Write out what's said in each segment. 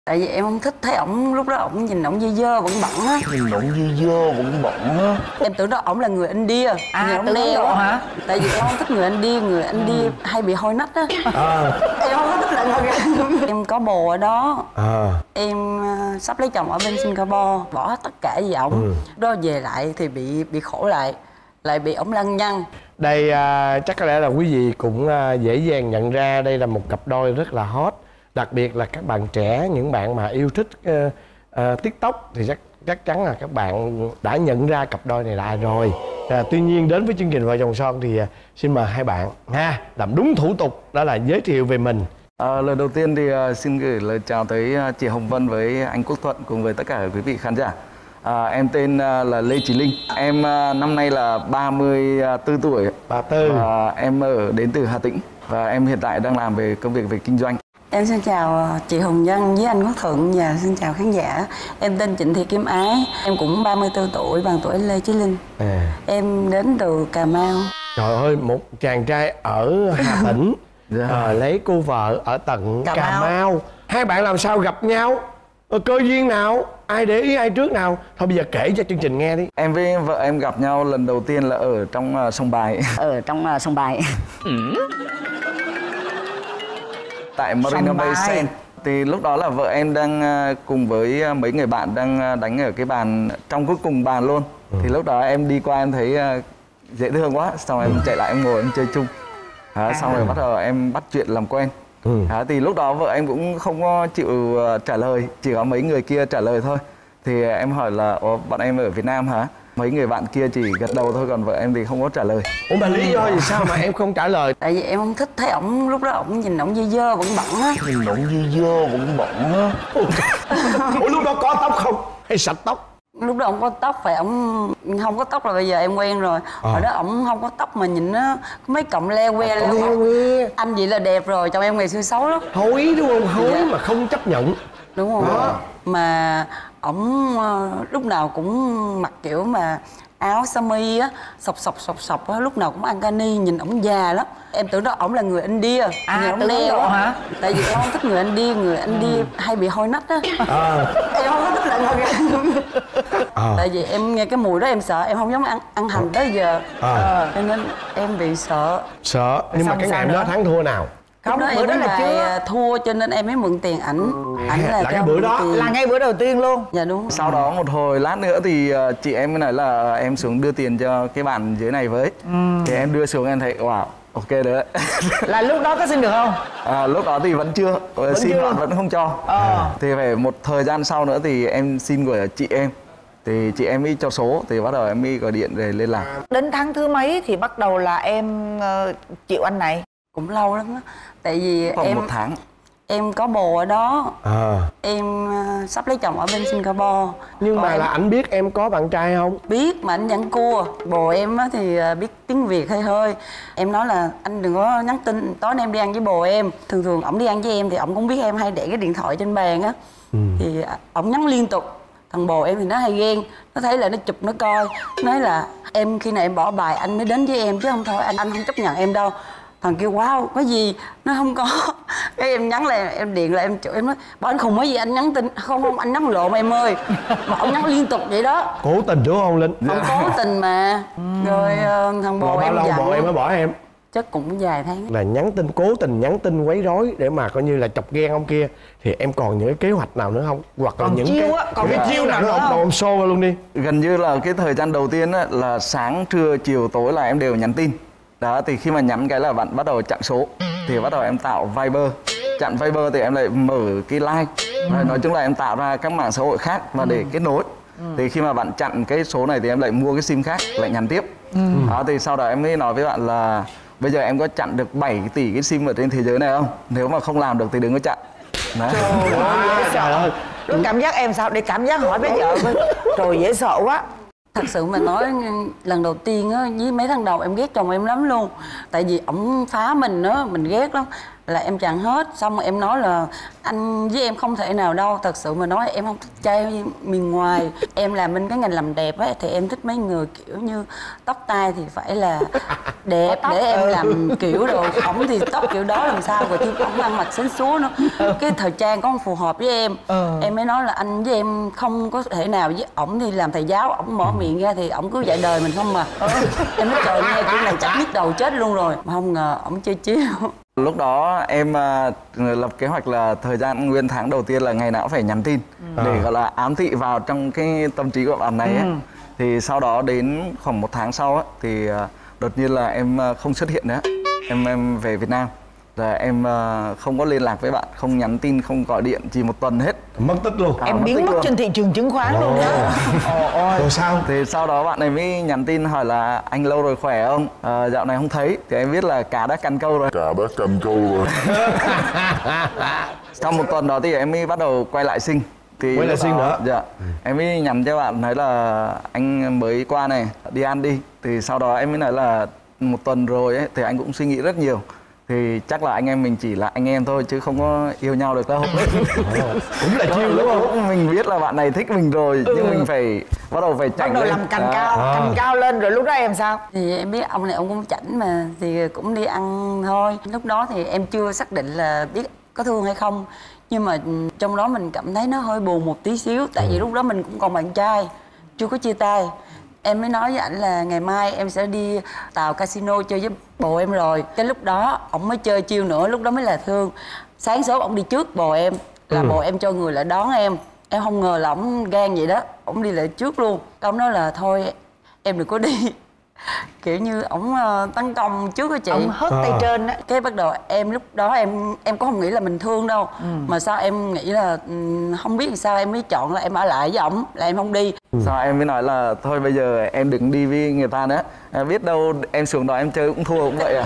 Tại vì em không thích thấy ổng, lúc đó ổng nhìn ổng dơ dơ bẩn bẩn á. Nhìn ổng dơ dơ bẩn bẩn á. Em tưởng đó ổng là người India. À, ổng đeo hả? Tại vì em không thích người India hay bị hôi nách á. Em không có thích là người em có bồ ở đó. Em sắp lấy chồng ở bên Singapore, bỏ hết tất cả gì ổng. Đó về lại thì bị khổ lại bị ổng lăng nhăng. Đây chắc có lẽ là quý vị cũng dễ dàng nhận ra đây là một cặp đôi rất là hot. Đặc biệt là các bạn trẻ, những bạn mà yêu thích TikTok thì chắc chắn là các bạn đã nhận ra cặp đôi này là ai rồi. Tuy nhiên đến với chương trình Vợ Chồng Son thì xin mời hai bạn làm đúng thủ tục, đó là giới thiệu về mình. Lời đầu tiên thì xin gửi lời chào tới chị Hồng Vân với anh Quốc Thuận cùng với tất cả quý vị khán giả. Em tên là Lê Chí Linh. Em năm nay là 34 tuổi. 34. Em đến từ Hà Tĩnh và em hiện tại đang làm về công việc về kinh doanh. Em xin chào chị Hồng Vân với anh Quốc Thuận và xin chào khán giả. Em tên Trịnh Thị Kim Ái. Em cũng 34 tuổi, bằng tuổi Lê Chí Linh. Em đến từ Cà Mau. Trời ơi, một chàng trai ở Hà Tĩnh lấy cô vợ ở tận Cà Mau. Hai bạn làm sao gặp nhau? Cơ duyên nào? Ai để ý ai trước nào? Thôi bây giờ kể cho chương trình nghe đi. Em với vợ em gặp nhau lần đầu tiên là ở trong sông Bài. Ở trong sông Bài. Tại Marina Bay Sands. Thì lúc đó là vợ em đang cùng với mấy người bạn đang đánh ở cái bàn trong cuối cùng bàn luôn. Thì lúc đó em đi qua em thấy dễ thương quá, xong em chạy lại em ngồi em chơi chung. Xong rồi bắt đầu em bắt chuyện làm quen. Thì lúc đó vợ em cũng không có chịu trả lời, chỉ có mấy người kia trả lời thôi. Thì em hỏi là bọn em ở Việt Nam hả? Mấy người bạn kia chỉ gật đầu thôi, còn vợ em thì không có trả lời. Ủa mà lý do gì sao mà em không trả lời? Tại vì em không thích thấy ổng, lúc đó ổng nhìn ổng dơ dơ bẩn bẩn á. Nhìn ổng dơ dơ bẩn bẩn á. Ủa lúc đó có tóc không? Hay sạch tóc? Lúc đó ổng có tóc, phải ổng không có tóc là bây giờ em quen rồi. Hồi đó ổng không có tóc mà nhìn nó có mấy cọng le que le. Anh vậy là đẹp rồi, chồng em ngày xưa xấu lắm. Hối đúng không? Hối mà không chấp nhận. Đúng không? Mà ổng lúc nào cũng mặc kiểu mà áo sơ mi á, sọc á, lúc nào cũng ăn cani, nhìn ổng già lắm. Em tưởng đó ổng là người India. À, tưởng đó hả? Tại vì em không thích người India hay bị hôi nách á. Em không có thích là người Tại vì em nghe cái mùi đó em sợ, em không dám ăn hành tới giờ. Cho nên em bị sợ. Sợ, nhưng mà cái ngày đó thắng thua nào? Không, đó em là chưa thua cho nên em mới mượn tiền ảnh. Ảnh là cái bữa đó là ngay bữa đầu tiên luôn. Dạ đúng. Sau đó một hồi lát nữa thì chị em mới nói là em xuống đưa tiền cho cái bạn dưới này với. Thì em đưa xuống em thấy wow, ok đấy. Là lúc đó có xin được không? Lúc đó thì vẫn chưa, xin bạn vẫn không cho. Thì phải một thời gian sau nữa thì em xin của chị em. Thì chị em mới cho số, thì bắt đầu em mới gọi điện để liên lạc. Đến tháng thứ mấy thì bắt đầu là em chịu anh này? Cũng lâu lắm á. Tại vì khoảng 1 tháng. Em có bồ ở đó. Em sắp lấy chồng ở bên Singapore. Nhưng mà là ảnh biết em có bạn trai không? Biết, mà anh vẫn cua. Bồ em á thì biết tiếng Việt hơi hơi. Em nói là anh đừng có nhắn tin, tối nay em đi ăn với bồ em. Thường thường ổng đi ăn với em thì ổng cũng biết em hay để cái điện thoại trên bàn á. Thì ổng nhắn liên tục. Thằng bồ em thì nó hay ghen, nó thấy là nó chụp nó coi, nói là em khi nào em bỏ bài anh mới đến với em chứ không thôi anh không chấp nhận em đâu. Thằng kêu wow có gì, nó không có. Cái em nhắn là em điện là em chửi, em nói bỏ anh khùng, có gì anh nhắn tin không anh nhắn lộn em ơi. Mà ông nhắn liên tục vậy đó. Cố tình đúng không Linh? Ông cố tình mà. Rồi thằng bồ em bao lâu giận. bồ em mới bỏ em? Chắc cũng vài tháng. Là nhắn tin, cố tình nhắn tin quấy rối để mà coi như là chọc ghen ông kia. Thì em còn những cái kế hoạch nào nữa không? Hoặc là những chiêu cái, á, còn cái chiêu nào nữa không? Ông show luôn đi. Gần như là cái thời gian đầu tiên á, là sáng, trưa, chiều, tối là em đều nhắn tin. Đó, thì khi mà nhắn cái là bạn bắt đầu chặn số. Thì bắt đầu em tạo Viber. Chặn Viber thì em lại mở cái like. Nói chung là em tạo ra các mạng xã hội khác và để kết nối. Thì khi mà bạn chặn cái số này thì em lại mua cái sim khác, lại nhắn tiếp. Đó, thì sau đó em mới nói với bạn là bây giờ em có chặn được 7 tỷ cái sim ở trên thế giới này không? Nếu mà không làm được thì đừng có chặn. Trời ơi. Rồi cảm giác em sao? Để cảm giác hỏi bây giờ. Trời dễ sợ quá. Thật sự mà nói lần đầu tiên á, với mấy tháng đầu em ghét chồng em lắm luôn. Tại vì ổng phá mình á, mình ghét lắm. là em chặn hết. Xong rồi em nói là anh với em không thể nào đâu, thật sự mà nói em không thích trai miền ngoài. Em làm bên cái ngành làm đẹp á thì em thích mấy người kiểu như tóc tai thì phải là đẹp để em làm kiểu đồ. Ổng thì tóc kiểu đó làm sao rồi thêm ổng ăn mặc xến xúa nữa, cái thời trang có không phù hợp với em. Em mới nói là anh với em không có thể nào với ổng. Thì làm thầy giáo, ổng mở miệng ra thì ổng cứ dạy đời mình không mà. Em nói trời, nghe kiểu này chắc nhức đầu chết luôn rồi, mà không ngờ ổng chơi chiếu. Lúc đó em lập kế hoạch là thời gian nguyên tháng đầu tiên là ngày nào cũng phải nhắn tin để gọi là ám thị vào trong cái tâm trí của bạn này ấy. Thì sau đó đến khoảng 1 tháng sau ấy, thì đột nhiên là em không xuất hiện nữa. Em về Việt Nam. Là em không có liên lạc với bạn, không nhắn tin, không gọi điện, chỉ 1 tuần hết. Mất tích luôn. Em biến mất trên thị trường chứng khoán luôn đó. Rồi sao? Thì sau đó bạn ấy mới nhắn tin hỏi là anh lâu rồi khỏe không? Dạo này không thấy. Thì em biết là cá đã cắn câu rồi. Sau 1 tuần đó thì em mới bắt đầu quay lại sinh. Thì quay lại sinh nữa? Dạ. Em mới nhắn cho bạn nói là anh mới qua này, đi ăn đi. Thì sau đó em mới nói là 1 tuần rồi ấy, thì anh cũng suy nghĩ rất nhiều. Thì chắc là anh em mình chỉ là anh em thôi chứ không có yêu nhau được đâu. Cũng là chiêu đúng không? Mình biết là bạn này thích mình rồi, nhưng mình phải bắt đầu Bắt chảnh đầu lên. làm cành cao lên. Rồi lúc đó em sao? Thì em biết ông này ông cũng chảnh mà, thì cũng đi ăn thôi. Lúc đó thì em chưa xác định là biết có thương hay không, nhưng mà trong đó mình cảm thấy nó hơi buồn một tí xíu. Tại vì lúc đó mình cũng còn bạn trai, chưa có chia tay. Em mới nói với ảnh là ngày mai em sẽ đi tàu casino chơi với bồ em rồi. Cái lúc đó ổng mới chơi chiêu nữa, lúc đó mới là thương. Sáng sớm ổng đi trước bồ em, là bồ em cho người lại đón em. Em không ngờ là ổng gan vậy đó, ổng đi lại trước luôn. Ông nói là thôi em đừng có đi. Kiểu như ổng tấn công trước á chị. Ông hất tay trên á. Cái bắt đầu em lúc đó em cũng không nghĩ là mình thương đâu. Mà sao em nghĩ là không biết làm sao em mới chọn là em ở lại với ổng, là em không đi. Sau em mới nói là thôi bây giờ em đừng đi với người ta nữa. Biết đâu em xuống đó em chơi cũng thua cũng vậy à.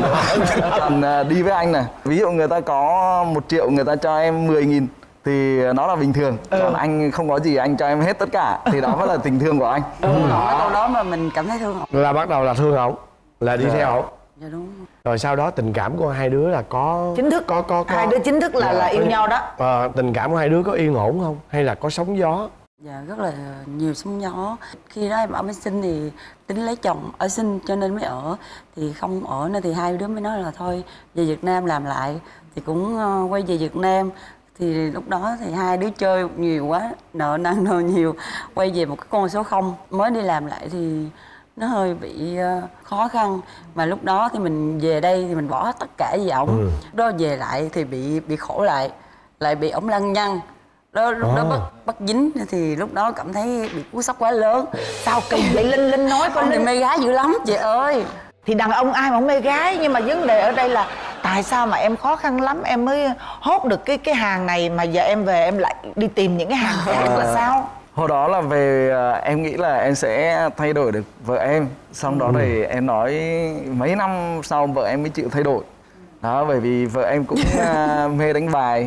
Còn đi với anh này, ví dụ người ta có 1 triệu, người ta cho em 10.000 thì nó là bình thường. Còn anh không có gì, anh cho em hết tất cả thì đó mới là tình thương của anh. Còn cái câu đó mà mình cảm thấy thương ổng. Là bắt đầu là thương ổng, là đi theo ổng. Dạ đúng. Rồi sau đó tình cảm của hai đứa là có Chính thức. có Hai đứa chính thức là yêu nhau đó. Tình cảm của hai đứa có yên ổn không? Hay là có sóng gió? Dạ rất là nhiều sóng gió. Khi đó em ở bên Sinh thì tính lấy chồng ở Sinh cho nên mới ở. Thì không ở nên thì hai đứa mới nói là thôi về Việt Nam làm lại. Thì cũng quay về Việt Nam. Thì lúc đó thì hai đứa chơi nhiều quá, nợ nần nợ nhiều. Quay về một cái con số 0. Mới đi làm lại thì nó hơi bị khó khăn. Mà lúc đó thì mình về đây thì mình bỏ hết tất cả với ổng. Lúc đó về lại thì bị khổ lại bị ổng lăng nhăng. Lúc đó bắt dính thì lúc đó cảm thấy bị cú sốc quá lớn. Sao kỳ vậy Linh nói con Thì Linh. mê gái dữ lắm chị ơi. Thì đàn ông ai mà không mê gái, nhưng mà vấn đề ở đây là tại sao mà em khó khăn lắm em mới hốt được cái hàng này mà giờ em về em lại đi tìm những cái hàng khác là sao? Hồi đó là về em nghĩ là em sẽ thay đổi được vợ em. Xong đó thì em nói mấy năm sau vợ em mới chịu thay đổi. Đó, bởi vì vợ em cũng mê đánh bài.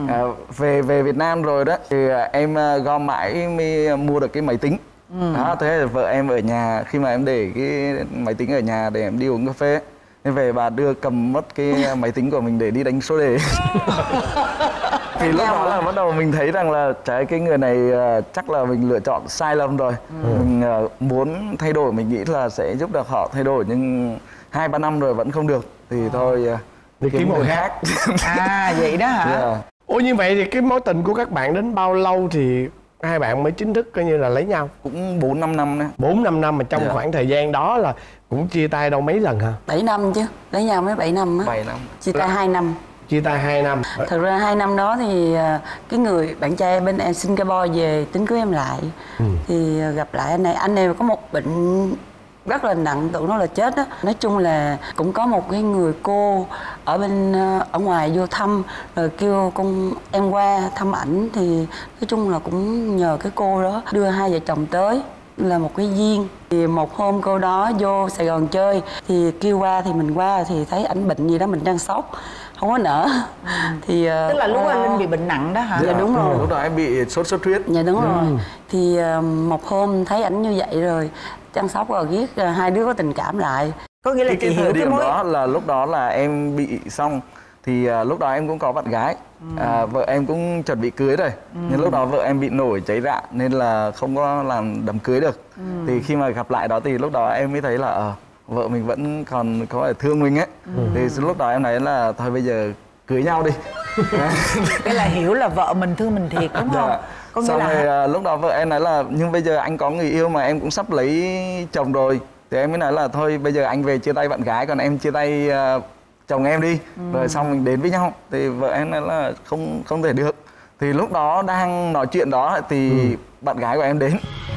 Về Việt Nam rồi đó thì em gom mãi mới mua được cái máy tính. Đó, thế là vợ em ở nhà, khi mà em để cái máy tính ở nhà để em đi uống cà phê, nên về bà cầm mất cái máy tính của mình để đi đánh số đề. Thì lúc đó là bắt đầu mình thấy rằng là cái người này chắc là mình lựa chọn sai lầm rồi. Mình muốn thay đổi, mình nghĩ là sẽ giúp được họ thay đổi, nhưng 2-3 năm rồi vẫn không được thì thôi đi kiếm một khác. Vậy đó hả? Yeah. Ủa như vậy thì cái mối tình của các bạn đến bao lâu thì hai bạn mới chính thức coi như là lấy nhau? Cũng 4-5 năm đấy. 4-5 năm mà trong khoảng thời gian đó là cũng chia tay đâu mấy lần hả? 7 năm chứ, lấy nhau mới 7 năm á. 7 năm. Chia tay 2 năm. Chia tay 2 năm. Thật ra 2 năm đó thì cái người bạn trai bên em Singapore về tính cưới em lại. Thì gặp lại anh này có một bệnh rất là nặng, tưởng nó là chết á. Nói chung là cũng có một cái người cô ở bên ở ngoài vô thăm, rồi kêu con em qua thăm ảnh. Thì nói chung là cũng nhờ cái cô đó đưa hai vợ chồng tới, là một cái duyên. Thì một hôm cô đó vô Sài Gòn chơi thì kêu qua, thì mình qua thì thấy ảnh bệnh gì đó, mình đang sốc không có nỡ. Thì Tức là lúc đó Linh bị bệnh nặng đó hả? Dạ đúng rồi. Lúc đó em bị sốt xuất huyết. Dạ đúng rồi. Thì một hôm thấy ảnh như vậy rồi chăm sóc rồi ghét, hai đứa có tình cảm lại. Có nghĩa là chị cái hiểu thời cái điểm mối đó là lúc đó là em bị xong thì lúc đó em cũng có bạn gái, vợ em cũng chuẩn bị cưới rồi, nhưng lúc đó vợ em bị nổi cháy rạ nên là không có làm đám cưới được. Thì khi mà gặp lại đó thì lúc đó em mới thấy là vợ mình vẫn còn có thể thương mình ấy. Thì lúc đó em nói là thôi bây giờ cưới nhau đi. Cái là hiểu là vợ mình thương mình thiệt đúng không? Có nghĩa Xong là rồi lúc đó vợ em nói là nhưng bây giờ anh có người yêu mà em cũng sắp lấy chồng rồi. Thì em mới nói là thôi bây giờ anh về chia tay bạn gái, còn em chia tay chồng em đi, rồi xong mình đến với nhau. Thì vợ em nói là không thể được. Thì lúc đó đang nói chuyện đó thì bạn gái của em đến.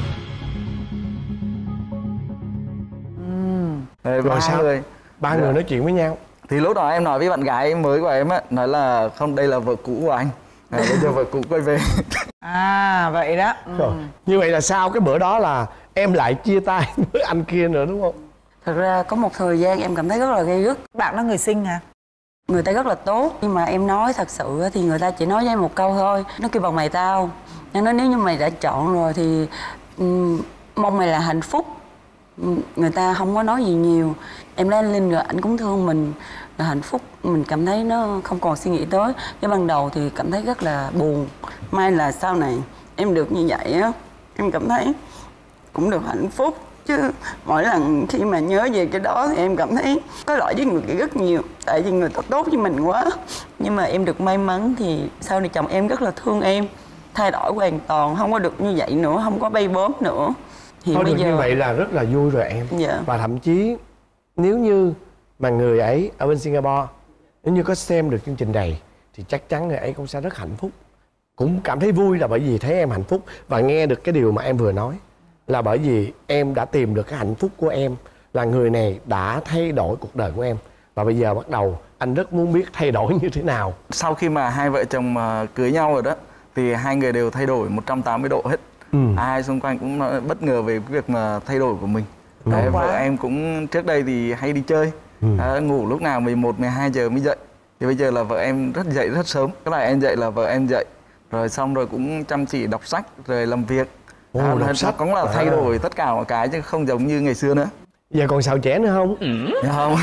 Rồi sao? Ba người nói chuyện với nhau. Thì lúc đó em nói với bạn gái mới của em á, nói là không, đây là vợ cũ của anh. Bây giờ vợ cũ quay về. Vậy đó. Rồi. Như vậy là sau cái bữa đó là em lại chia tay với anh kia nữa đúng không? Thật ra có một thời gian em cảm thấy rất là gay gắt. Bạn đó người xinh hả? Người ta rất là tốt, nhưng mà em nói thật sự thì người ta chỉ nói với em một câu thôi. Nó kêu bằng mày tao. Nó nói nếu như mày đã chọn rồi thì mong mày là hạnh phúc. Người ta không có nói gì nhiều. Em lấy anh Linh rồi anh cũng thương mình là hạnh phúc. Mình cảm thấy nó không còn suy nghĩ tới. Cái ban đầu thì cảm thấy rất là buồn. May là sau này em được như vậy á, em cảm thấy cũng được hạnh phúc. Chứ mỗi lần khi mà nhớ về cái đó thì em cảm thấy có lỗi với người kia rất nhiều. Tại vì người ta tốt với mình quá. Nhưng mà em được may mắn thì sau này chồng em rất là thương em. Thay đổi hoàn toàn, không có được như vậy nữa, không có bay bốm nữa. Thì thôi bây được giờ như vậy là rất là vui rồi em. Dạ. Và thậm chí nếu như mà người ấy ở bên Singapore, nếu như có xem được chương trình này thì chắc chắn người ấy cũng sẽ rất hạnh phúc. Cũng cảm thấy vui là bởi vì thấy em hạnh phúc. Và nghe được cái điều mà em vừa nói là bởi vì em đã tìm được cái hạnh phúc của em, là người này đã thay đổi cuộc đời của em. Và bây giờ bắt đầu anh rất muốn biết thay đổi như thế nào. Sau khi mà hai vợ chồng mà cưới nhau rồi đó thì hai người đều thay đổi 180 độ hết. Ai xung quanh cũng bất ngờ về cái việc mà thay đổi của mình. Đấy, vợ em cũng trước đây thì hay đi chơi, ngủ lúc nào 11, 12 giờ mới dậy. Thì bây giờ là vợ em dậy rất sớm. Cái này em dậy là vợ em dậy. Rồi xong rồi cũng chăm chỉ đọc sách rồi làm việc. Đọc sách cũng là thay đổi tất cả mọi cái chứ không giống như ngày xưa nữa. Giờ còn xào chẻ nữa không? Không.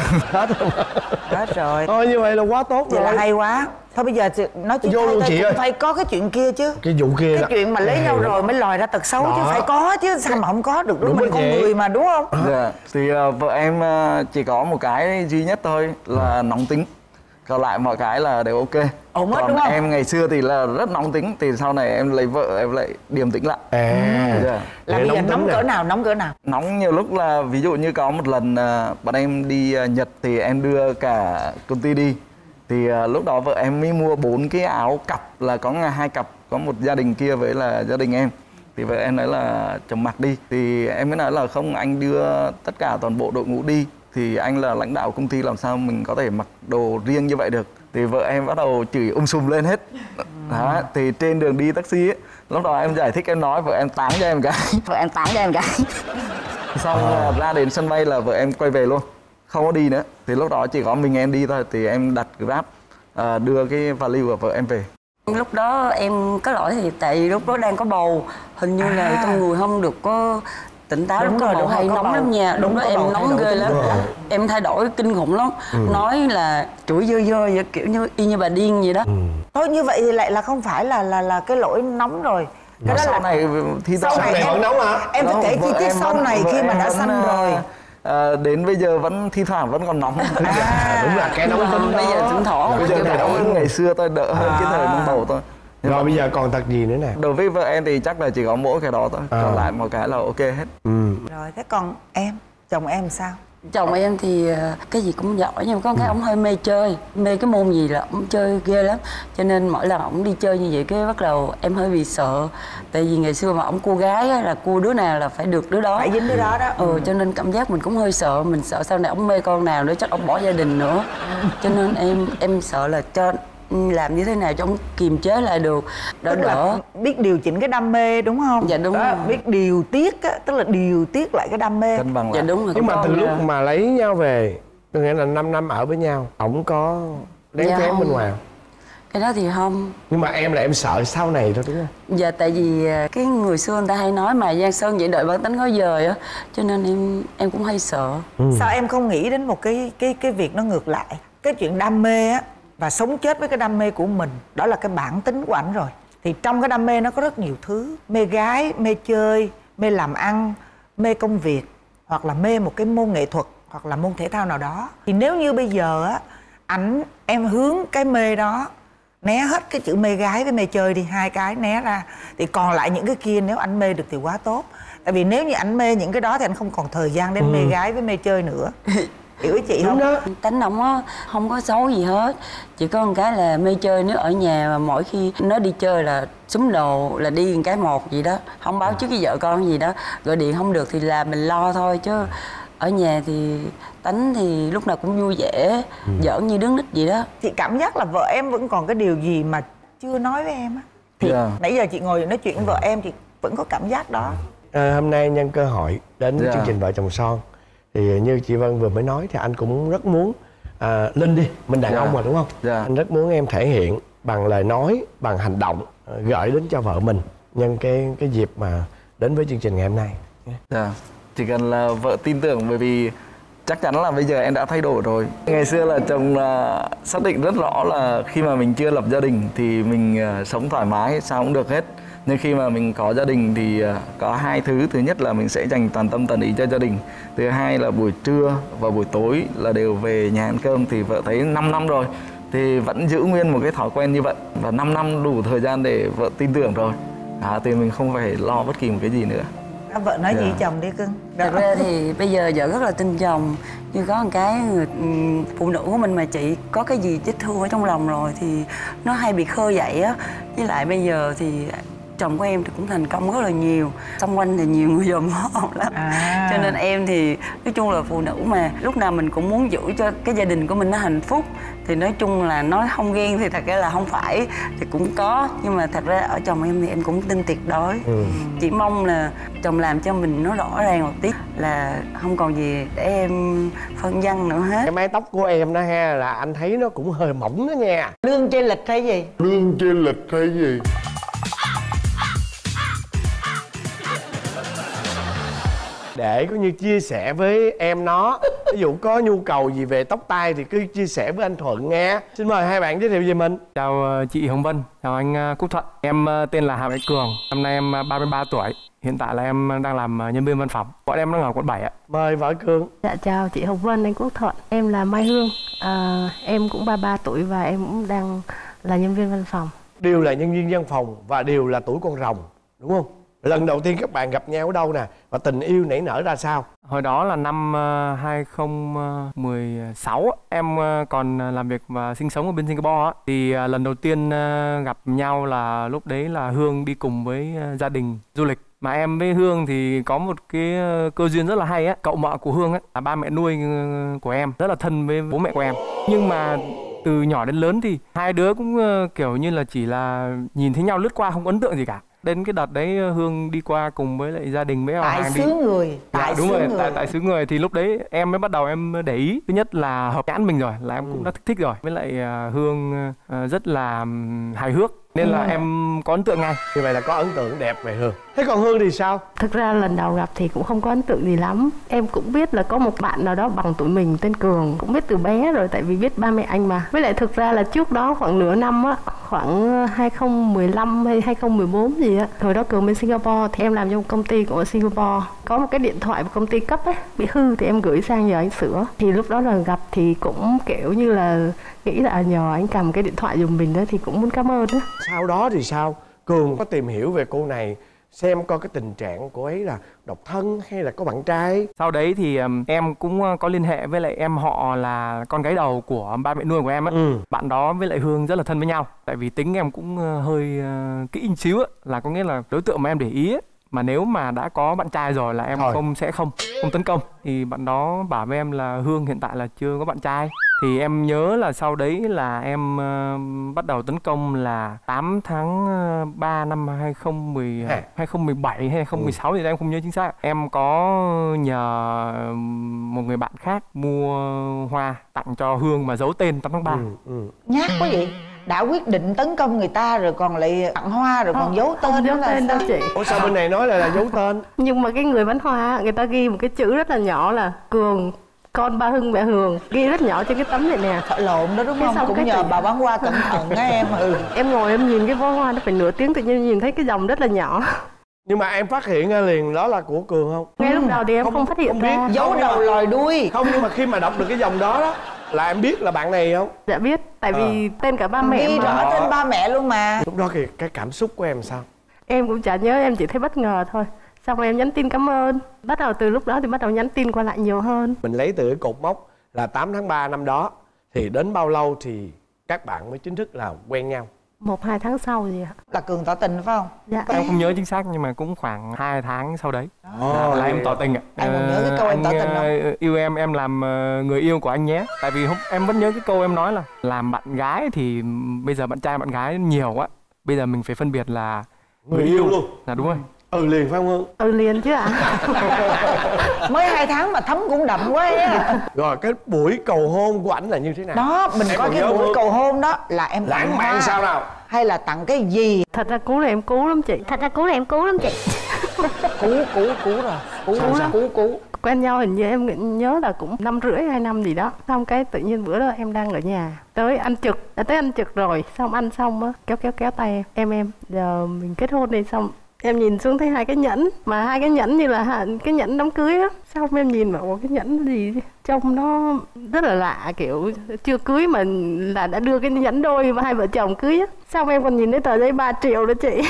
Hết rồi. Thôi như vậy là quá tốt Vậy rồi. là hay quá. Thôi bây giờ nói chuyện Vô luôn chị ơi. phải có cái chuyện kia chứ. Cái vụ kia Cái chuyện mà lấy nhau rồi mới lòi ra tật xấu chứ, phải có chứ, sao mà không có được, đúng mình con người mà đúng không? Dạ. Thì vợ em chỉ có một cái duy nhất thôi là nóng tính. Còn lại mọi cái là đều ok. Ổn hết còn đúng không? em ngày xưa thì là rất nóng tính, thì sau này em lấy vợ em lại điềm tĩnh lại. Là bây giờ nóng cỡ nào, nóng cỡ nào? Nóng nhiều lúc là ví dụ như có một lần bọn em đi Nhật thì em đưa cả công ty đi. Thì lúc đó vợ em mới mua 4 cái áo cặp, là có 2 cặp, có một gia đình kia với là gia đình em. Thì vợ em nói là chồng mặc đi. Thì em mới nói là không, anh đưa tất cả toàn bộ đội ngũ đi. Thì anh là lãnh đạo công ty, làm sao mình có thể mặc đồ riêng như vậy được. Thì vợ em bắt đầu chửi sùm lên hết. Đó, thì trên đường đi taxi ấy, lúc đó em giải thích, em nói vợ em táng cho em cái. vợ em tán cho em cái. Xong ra đến sân bay là vợ em quay về luôn, không có đi nữa. Thì lúc đó chỉ có mình em đi thôi. Thì em đặt Grab đưa cái vali của vợ em về. Lúc đó em có lỗi thì tại vì lúc đó đang có bầu, hình như là trong người không được có tỉnh táo. Lúc có bầu hay nóng lắm nha. Lúc đó em nóng ghê lắm. Em thay đổi kinh khủng lắm. Nói là chửi dơ dơ vậy, kiểu như y như bà điên vậy đó. Thôi như vậy thì lại là không phải là cái lỗi nóng rồi. Cái đó sau là này thì sau này vẫn nóng hả? Em phải kể chi tiết sau này khi mà đã sanh rồi. Đến bây giờ vẫn thi thoảng vẫn còn nóng. Đúng là cái nóng tính. Bây giờ thỉnh thoảng Bây giờ đỡ hơn ngày xưa tôi, đỡ hơn cái thời mang bầu thôi. Rồi bây giờ còn tật gì nữa nè? Đối với vợ em thì chắc là chỉ có mỗi cái đó thôi. Còn lại một cái là ok hết. Rồi thế còn em, chồng em sao? Chồng em thì cái gì cũng giỏi, nhưng mà có cái ông hơi mê chơi, mê cái môn gì là ông chơi ghê lắm. Cho nên mỗi lần ông đi chơi như vậy cái bắt đầu em hơi bị sợ. Tại vì ngày xưa mà ông cua gái á, là cua đứa nào là phải được đứa đó, Phải dính đứa đó đó. Cho nên cảm giác mình cũng hơi sợ. Mình sợ sau này ông mê con nào nữa chắc ông bỏ gia đình nữa. Cho nên em sợ là cho làm như thế nào cho ông kiềm chế lại được, đỡ đỡ. Biết điều chỉnh cái đam mê đúng không? Dạ đúng đó, rồi. biết điều tiết á, tức là điều tiết lại cái đam mê. Cân bằng lại. Dạ đúng rồi. Nhưng mà từ lúc mà lấy nhau về, có nghĩa là 5 năm ở với nhau, ổng có đén Dạ phén không. bên ngoài không? Cái đó thì không. Nhưng mà em là em sợ sau này thôi đúng không? Dạ tại vì cái người xưa người ta hay nói mà Giang Sơn dễ đợi bản tính khó dời á, cho nên em cũng hay sợ. Sao em không nghĩ đến một cái việc nó ngược lại? Cái chuyện đam mê á và sống chết với cái đam mê của mình. Đó là cái bản tính của ảnh rồi. Thì trong cái đam mê nó có rất nhiều thứ. Mê gái, mê chơi, mê làm ăn, mê công việc, hoặc là mê một cái môn nghệ thuật, hoặc là môn thể thao nào đó. Thì nếu như bây giờ á, em hướng cái mê đó, né hết cái chữ mê gái với mê chơi đi, hai cái né ra, thì còn lại những cái kia nếu anh mê được thì quá tốt. Tại vì nếu như anh mê những cái đó thì anh không còn thời gian để mê gái với mê chơi nữa. Hiểu ý chị không? Đó. Tính ông á không có xấu gì hết, chỉ có một cái là mê chơi. Nếu ở nhà mà mỗi khi nó đi chơi là xúm đồ là đi một cái một gì đó, không báo trước cái vợ con gì đó, gọi điện không được thì là mình lo thôi. Chứ ở nhà thì Tánh thì lúc nào cũng vui vẻ, giỡn như đứa nít vậy đó. Chị cảm giác là vợ em vẫn còn cái điều gì mà chưa nói với em á. Thì nãy giờ chị ngồi nói chuyện với vợ em thì vẫn có cảm giác đó. Hôm nay nhân cơ hội đến chương trình Vợ Chồng Son thì như chị Vân vừa mới nói thì anh cũng rất muốn Linh đi, mình đàn ông mà đúng không? Anh rất muốn em thể hiện bằng lời nói, bằng hành động gửi đến cho vợ mình nhân cái dịp mà đến với chương trình ngày hôm nay. Chỉ cần là vợ tin tưởng, bởi vì chắc chắn là bây giờ em đã thay đổi rồi. Ngày xưa là chồng là xác định rất rõ là khi mà mình chưa lập gia đình thì mình sống thoải mái sao cũng được hết. Nhưng khi mà mình có gia đình thì có hai thứ. Thứ nhất là mình sẽ dành toàn tâm toàn ý cho gia đình. Thứ hai là buổi trưa và buổi tối là đều về nhà ăn cơm. Thì vợ thấy 5 năm rồi thì vẫn giữ nguyên một cái thói quen như vậy. Và 5 năm đủ thời gian để vợ tin tưởng rồi. Thì mình không phải lo bất kỳ một cái gì nữa. Vợ nói gì chồng đi cưng. Thật ra thì bây giờ vợ rất là tin chồng. Như có một cái phụ nữ của mình mà chị có cái gì vết thương ở trong lòng rồi thì nó hay bị khơi dậy á. Với lại bây giờ thì chồng của em thì cũng thành công rất là nhiều, xung quanh thì nhiều người dòm ngó lắm. Cho nên em thì nói chung là phụ nữ mà lúc nào mình cũng muốn giữ cho cái gia đình của mình nó hạnh phúc. Thì nói chung là nói không ghen thì thật ra là không phải, thì cũng có. Nhưng mà thật ra ở chồng em thì em cũng tin tuyệt đối. Chỉ mong là chồng làm cho mình nó rõ ràng một tí, là không còn gì để em phân vân nữa hết. Cái mái tóc của em đó ha, là anh thấy nó cũng hơi mỏng đó nha. Lương chênh lệch hay gì? Lương chênh lệch hay gì? Để có như chia sẻ với em nó, ví dụ có nhu cầu gì về tóc tai thì cứ chia sẻ với anh Thuận nghe. Xin mời hai bạn giới thiệu về mình. Chào chị Hồng Vân, chào anh Quốc Thuận. Em tên là Hà Mạnh Cường, năm nay em 33 tuổi. Hiện tại là em đang làm nhân viên văn phòng. Bọn em đang ở quận 7 ạ. Mời vợ Cường. Dạ chào chị Hồng Vân, anh Quốc Thuận. Em là Mai Hương, em cũng 33 tuổi và em cũng đang là nhân viên văn phòng. Đều là nhân viên văn phòng và đều là tuổi con rồng, đúng không? Lần đầu tiên các bạn gặp nhau ở đâu nè? Và tình yêu nảy nở ra sao? Hồi đó là năm 2016, em còn làm việc và sinh sống ở bên Singapore. Thì lần đầu tiên gặp nhau là lúc đấy là Hương đi cùng với gia đình du lịch. Mà em với Hương thì có một cái cơ duyên rất là hay á. Cậu mợ của Hương á là ba mẹ nuôi của em, rất là thân với bố mẹ của em. Nhưng mà từ nhỏ đến lớn thì hai đứa cũng kiểu như là chỉ là nhìn thấy nhau lướt qua, không ấn tượng gì cả. Đến cái đợt đấy Hương đi qua cùng với lại gia đình với họ hàng đi. Tại xứ người. Tại đúng rồi, tại xứ người thì lúc đấy em mới bắt đầu em để ý. Thứ nhất là hợp nhãn mình rồi, là em cũng đã thích rồi. Với lại Hương rất là hài hước nên là em có ấn tượng ngay. Như vậy là có ấn tượng đẹp về Hương. Thế còn Hương thì sao? Thực ra lần đầu gặp thì cũng không có ấn tượng gì lắm. Em cũng biết là có một bạn nào đó bằng tuổi mình tên Cường, cũng biết từ bé rồi tại vì biết ba mẹ anh mà. Với lại thực ra là trước đó khoảng nửa năm á, khoảng 2015 hay 2014 gì á, hồi đó Cường bên Singapore thì em làm cho một công ty của Singapore. Có một cái điện thoại của công ty cấp ấy bị hư thì em gửi sang nhờ anh sửa. Thì lúc đó là gặp thì cũng kiểu như là nghĩ là nhờ anh cầm cái điện thoại giùm mình đó thì cũng muốn cảm ơn đó. Sau đó thì sao? Cường có tìm hiểu về cô này, xem coi cái tình trạng cô ấy là độc thân hay là có bạn trai. Sau đấy thì em cũng có liên hệ với lại em họ là con gái đầu của ba mẹ nuôi của em á. Bạn đó với lại Hương rất là thân với nhau. Tại vì tính em cũng hơi kỹ một xíu á, là có nghĩa là đối tượng mà em để ý á, mà nếu mà đã có bạn trai rồi là em sẽ không tấn công. Thì bạn đó bảo với em là Hương hiện tại là chưa có bạn trai. Thì em nhớ là sau đấy là em bắt đầu tấn công là 8 tháng 3 năm 2017 hay 2016 thì em không nhớ chính xác. Em có nhờ một người bạn khác mua hoa tặng cho Hương mà giấu tên 8 tháng 3. Nhát quá vậy. Đã quyết định tấn công người ta rồi còn lại tặng hoa rồi còn giấu tên. Không giấu tên đâu chị. Ủa sao bên này nói là giấu tên? Nhưng mà cái người bán hoa người ta ghi một cái chữ rất là nhỏ là Cường con ba Hưng mẹ Hường ghi rất nhỏ trên cái tấm này nè. Sợ lộn đó đúng không? Cũng nhờ bà bán hoa cẩn thận á em. Em ngồi em nhìn cái bó hoa nó phải nửa tiếng, tự nhiên nhìn thấy cái dòng rất là nhỏ. Nhưng mà em phát hiện ra liền đó là của Cường không? Ngay lúc đầu thì em không phát hiện ra. Giấu đầu lòi đuôi. Không, nhưng mà khi mà đọc được cái dòng đó đó là em biết là bạn này không? Dạ biết, tại vì tên cả ba mẹ ghi rõ tên ba mẹ luôn mà. Lúc đó thì cái cảm xúc của em sao? Em cũng chả nhớ, em chỉ thấy bất ngờ thôi. Xong rồi em nhắn tin cảm ơn. Bắt đầu từ lúc đó thì bắt đầu nhắn tin qua lại nhiều hơn. Mình lấy từ cái cột mốc là 8 tháng 3 năm đó, thì đến bao lâu thì các bạn mới chính thức là quen nhau? 1-2 tháng sau gì ạ. Là Cường tỏ tình phải không? Dạ. Em không nhớ chính xác nhưng mà cũng khoảng 2 tháng sau đấy là em tỏ tình ạ. Anh còn nhớ cái câu em tỏ tình không? Yêu em làm người yêu của anh nhé. Tại vì em vẫn nhớ cái câu em nói là làm bạn gái thì bây giờ bạn trai bạn gái nhiều quá, bây giờ mình phải phân biệt là Người yêu luôn. Là đúng rồi. Liền phải không Hương? Liền chứ ạ. Mới 2 tháng mà thấm cũng đậm quá á. Rồi cái buổi cầu hôn của ảnh là như thế nào? Đó, mình em có cái buổi cầu hôn đó là em lãng mạn sao nào? Hay là tặng cái gì? Thật ra cú là em cú lắm chị. Cú. Quen nhau hình như em nhớ là cũng 5,5-2 năm gì đó. Xong cái tự nhiên bữa đó em đang ở nhà, tới ăn trực rồi, xong ăn xong á kéo tay em giờ mình kết hôn đi. Xong em nhìn xuống thấy 2 cái nhẫn, mà 2 cái nhẫn như là cái nhẫn đám cưới á. Xong em nhìn bảo cái nhẫn gì trông nó rất là lạ, kiểu chưa cưới mà là đã đưa cái nhẫn đôi và 2 vợ chồng cưới á. Xong em còn nhìn thấy tờ giấy 3 triệu đó chị.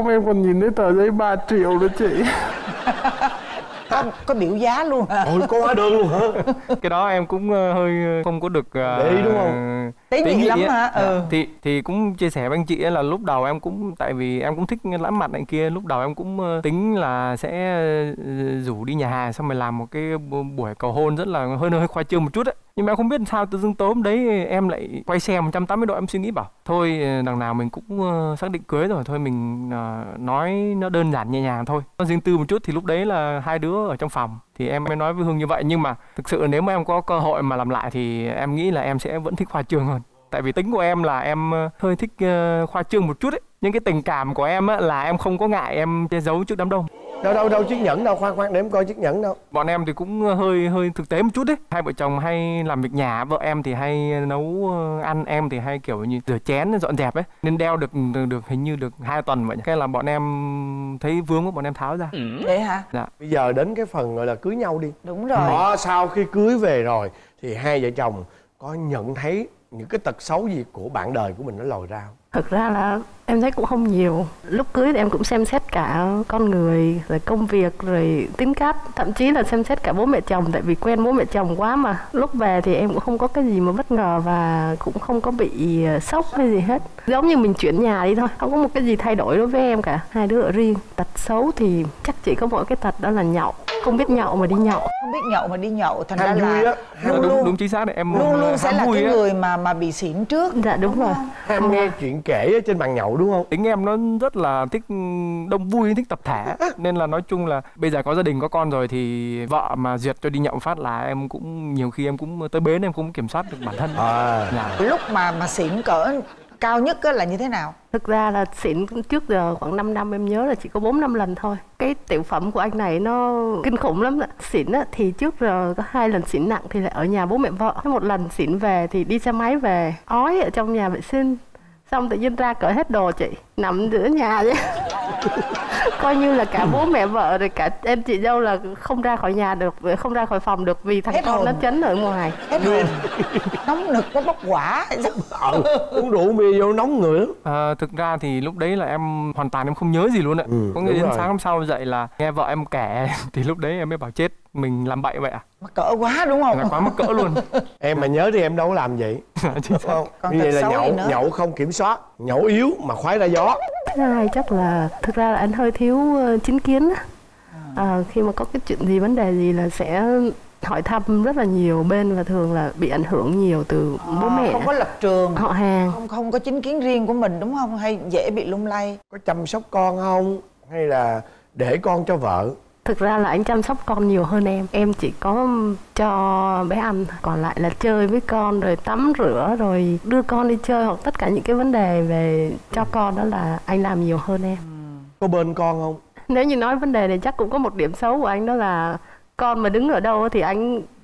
Có biểu giá luôn hả? Ôi, có hóa đơn luôn hả? Cái đó em cũng hơi không có được để ý đúng không? Tế nhị lắm hả? Thì cũng chia sẻ với anh chị là lúc đầu em cũng, tại vì em cũng thích lãm mặt này kia, lúc đầu em cũng tính là sẽ rủ đi nhà hàng xong rồi làm một cái buổi cầu hôn rất là hơi khoa trương một chút ấy. Nhưng mà em không biết sao tự dưng tối hôm đấy em lại quay xe 180 độ, em suy nghĩ bảo thôi đằng nào mình cũng xác định cưới rồi, thôi mình nói nó đơn giản nhẹ nhàng thôi, nó riêng tư một chút. Thì lúc đấy là 2 đứa ở trong phòng thì em mới nói với Hương như vậy. Nhưng mà thực sự nếu mà em có cơ hội mà làm lại thì em nghĩ là em sẽ vẫn thích khoa trương hơn. Tại vì tính của em là em hơi thích khoa trương một chút ấy. Nhưng cái tình cảm của em á, là em không có ngại em che giấu trước đám đông. Đâu chiếc nhẫn đâu, khoan để em coi chiếc nhẫn đâu. Bọn em thì cũng hơi thực tế một chút đấy. 2 vợ chồng hay làm việc nhà, vợ em thì hay nấu ăn, em thì hay kiểu như rửa chén, dọn dẹp ấy. Nên đeo được hình như được 2 tuần vậy. Cái là bọn em thấy vướng quá, bọn em tháo ra. Vậy hả? Dạ. Bây giờ đến cái phần gọi là cưới nhau đi. Đúng rồi. Đó, sau khi cưới về rồi thì 2 vợ chồng có nhận thấy những cái tật xấu gì của bạn đời của mình nó lòi ra không? Thực ra là em thấy cũng không nhiều. Lúc cưới thì em cũng xem xét cả con người, rồi công việc, rồi tính cách, thậm chí là xem xét cả bố mẹ chồng, tại vì quen bố mẹ chồng quá mà. Lúc về thì em cũng không có cái gì mà bất ngờ và cũng không có bị sốc hay gì hết. Giống như mình chuyển nhà đi thôi, không có một cái gì thay đổi đối với em cả. 2 đứa ở riêng. Tật xấu thì chắc chỉ có mỗi cái tật đó là nhậu. Không biết nhậu mà đi nhậu. Không biết nhậu mà đi nhậu, thành ham ra vui là á. Đúng chính xác đấy, em luôn sẽ là cái á. người mà bị xỉn trước. Dạ đúng rồi. Em nghe chuyện kể ở trên bàn nhậu đúng không? Tính em nó rất là thích đông vui, thích tập thể. Nên là nói chung là bây giờ có gia đình có con rồi thì vợ mà duyệt cho đi nhậu phát là em cũng nhiều khi em cũng tới bến em cũng kiểm soát được bản thân. Lúc mà xỉn cỡ cao nhất là như thế nào? Thực ra là xỉn trước giờ khoảng 5 năm em nhớ là chỉ có 4-5 lần thôi. Cái tiểu phẩm của anh này nó kinh khủng lắm. Xỉn á, thì trước giờ có 2 lần xỉn nặng thì lại ở nhà bố mẹ vợ. Một lần xỉn về thì đi xe máy về, ói ở trong nhà vệ sinh. Xong tự nhiên ra cởi hết đồ chị, nằm giữa nhà vậy. Coi như là cả bố mẹ vợ rồi cả em chị dâu là không ra khỏi nhà được, không ra khỏi phòng được vì thằng Hết con hồn. nó chấn ở ngoài. Hết hồn. Nóng nực nó bốc quả. Uống rượu bia vô nóng người lắm. Thực ra thì lúc đấy là em hoàn toàn em không nhớ gì luôn ạ. Có nghĩa đến sáng hôm sau dậy là nghe vợ em kể thì lúc đấy em mới bảo chết, mình làm bậy vậy à? Mắc cỡ quá đúng không? Là quá mắc cỡ luôn. Em mà nhớ thì em đâu có làm vậy. Chính xác. Còn Như vậy tật là xấu gì nhậu nữa? nhậu không kiểm soát, nhậu yếu mà khoái ra gió. Thứ hai chắc là thực ra là anh hơi thiếu chính kiến á. Khi mà có cái chuyện gì vấn đề gì là sẽ hỏi thăm rất là nhiều bên và thường là bị ảnh hưởng nhiều từ bố mẹ, không có lập trường, họ hàng. không có chính kiến riêng của mình đúng không? Hay dễ bị lung lay. Có chăm sóc con không? Hay là để con cho vợ? Thực ra là anh chăm sóc con nhiều hơn em chỉ có cho bé ăn, còn lại là chơi với con rồi tắm rửa rồi đưa con đi chơi hoặc tất cả những cái vấn đề về cho con đó là anh làm nhiều hơn em. Có bên con không? Nếu như nói vấn đề này chắc cũng có một điểm xấu của anh, đó là con mà đứng ở đâu thì anh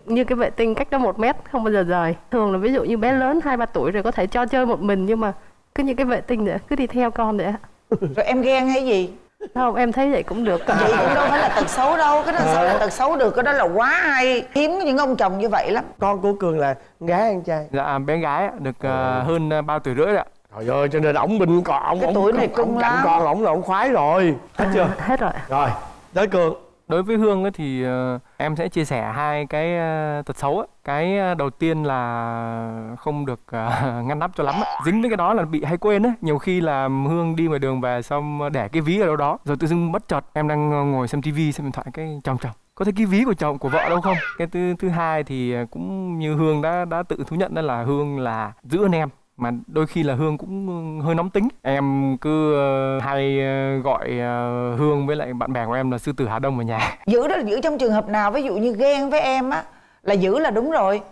như cái vệ tinh cách đó 1 mét không bao giờ rời. Thường là ví dụ như bé lớn 2-3 tuổi rồi có thể cho chơi một mình, nhưng mà cứ như cái vệ tinh nữa, cứ đi theo con vậy. Rồi em ghen hay gì? Không, em thấy vậy cũng được. Vậy cũng đâu phải là tật xấu đâu, cái đó sao là tật xấu được, cái đó là quá hay. Hiếm những ông chồng như vậy lắm. Con của Cường là gái hay trai? Dạ bé gái được hơn 3 tuổi rưỡi rồi ạ. Trời ơi, cho nên ổng binh còn Cái tuổi này cưng lắm. con ổng là ổng khoái rồi. Hết chưa? Hết rồi. Rồi, tới Cường. Đối với Hương ấy thì em sẽ chia sẻ 2 cái tật xấu ấy. Cái đầu tiên là không được ngăn nắp cho lắm ấy. Dính với cái đó là bị hay quên ấy. Nhiều khi là Hương đi ngoài đường về xong để cái ví ở đâu đó, rồi tự dưng bất chợt em đang ngồi xem tivi xem điện thoại, cái chồng có thấy cái ví của chồng của vợ đâu không. Cái thứ hai thì cũng như Hương đã tự thú nhận đó là Hương là giữ anh em, mà đôi khi là Hương cũng hơi nóng tính. Em cứ hay gọi Hương với lại bạn bè của em là sư tử Hà Đông ở nhà. Giữ đó là giữ trong trường hợp nào? Ví dụ như ghen với em á là giữ là đúng rồi.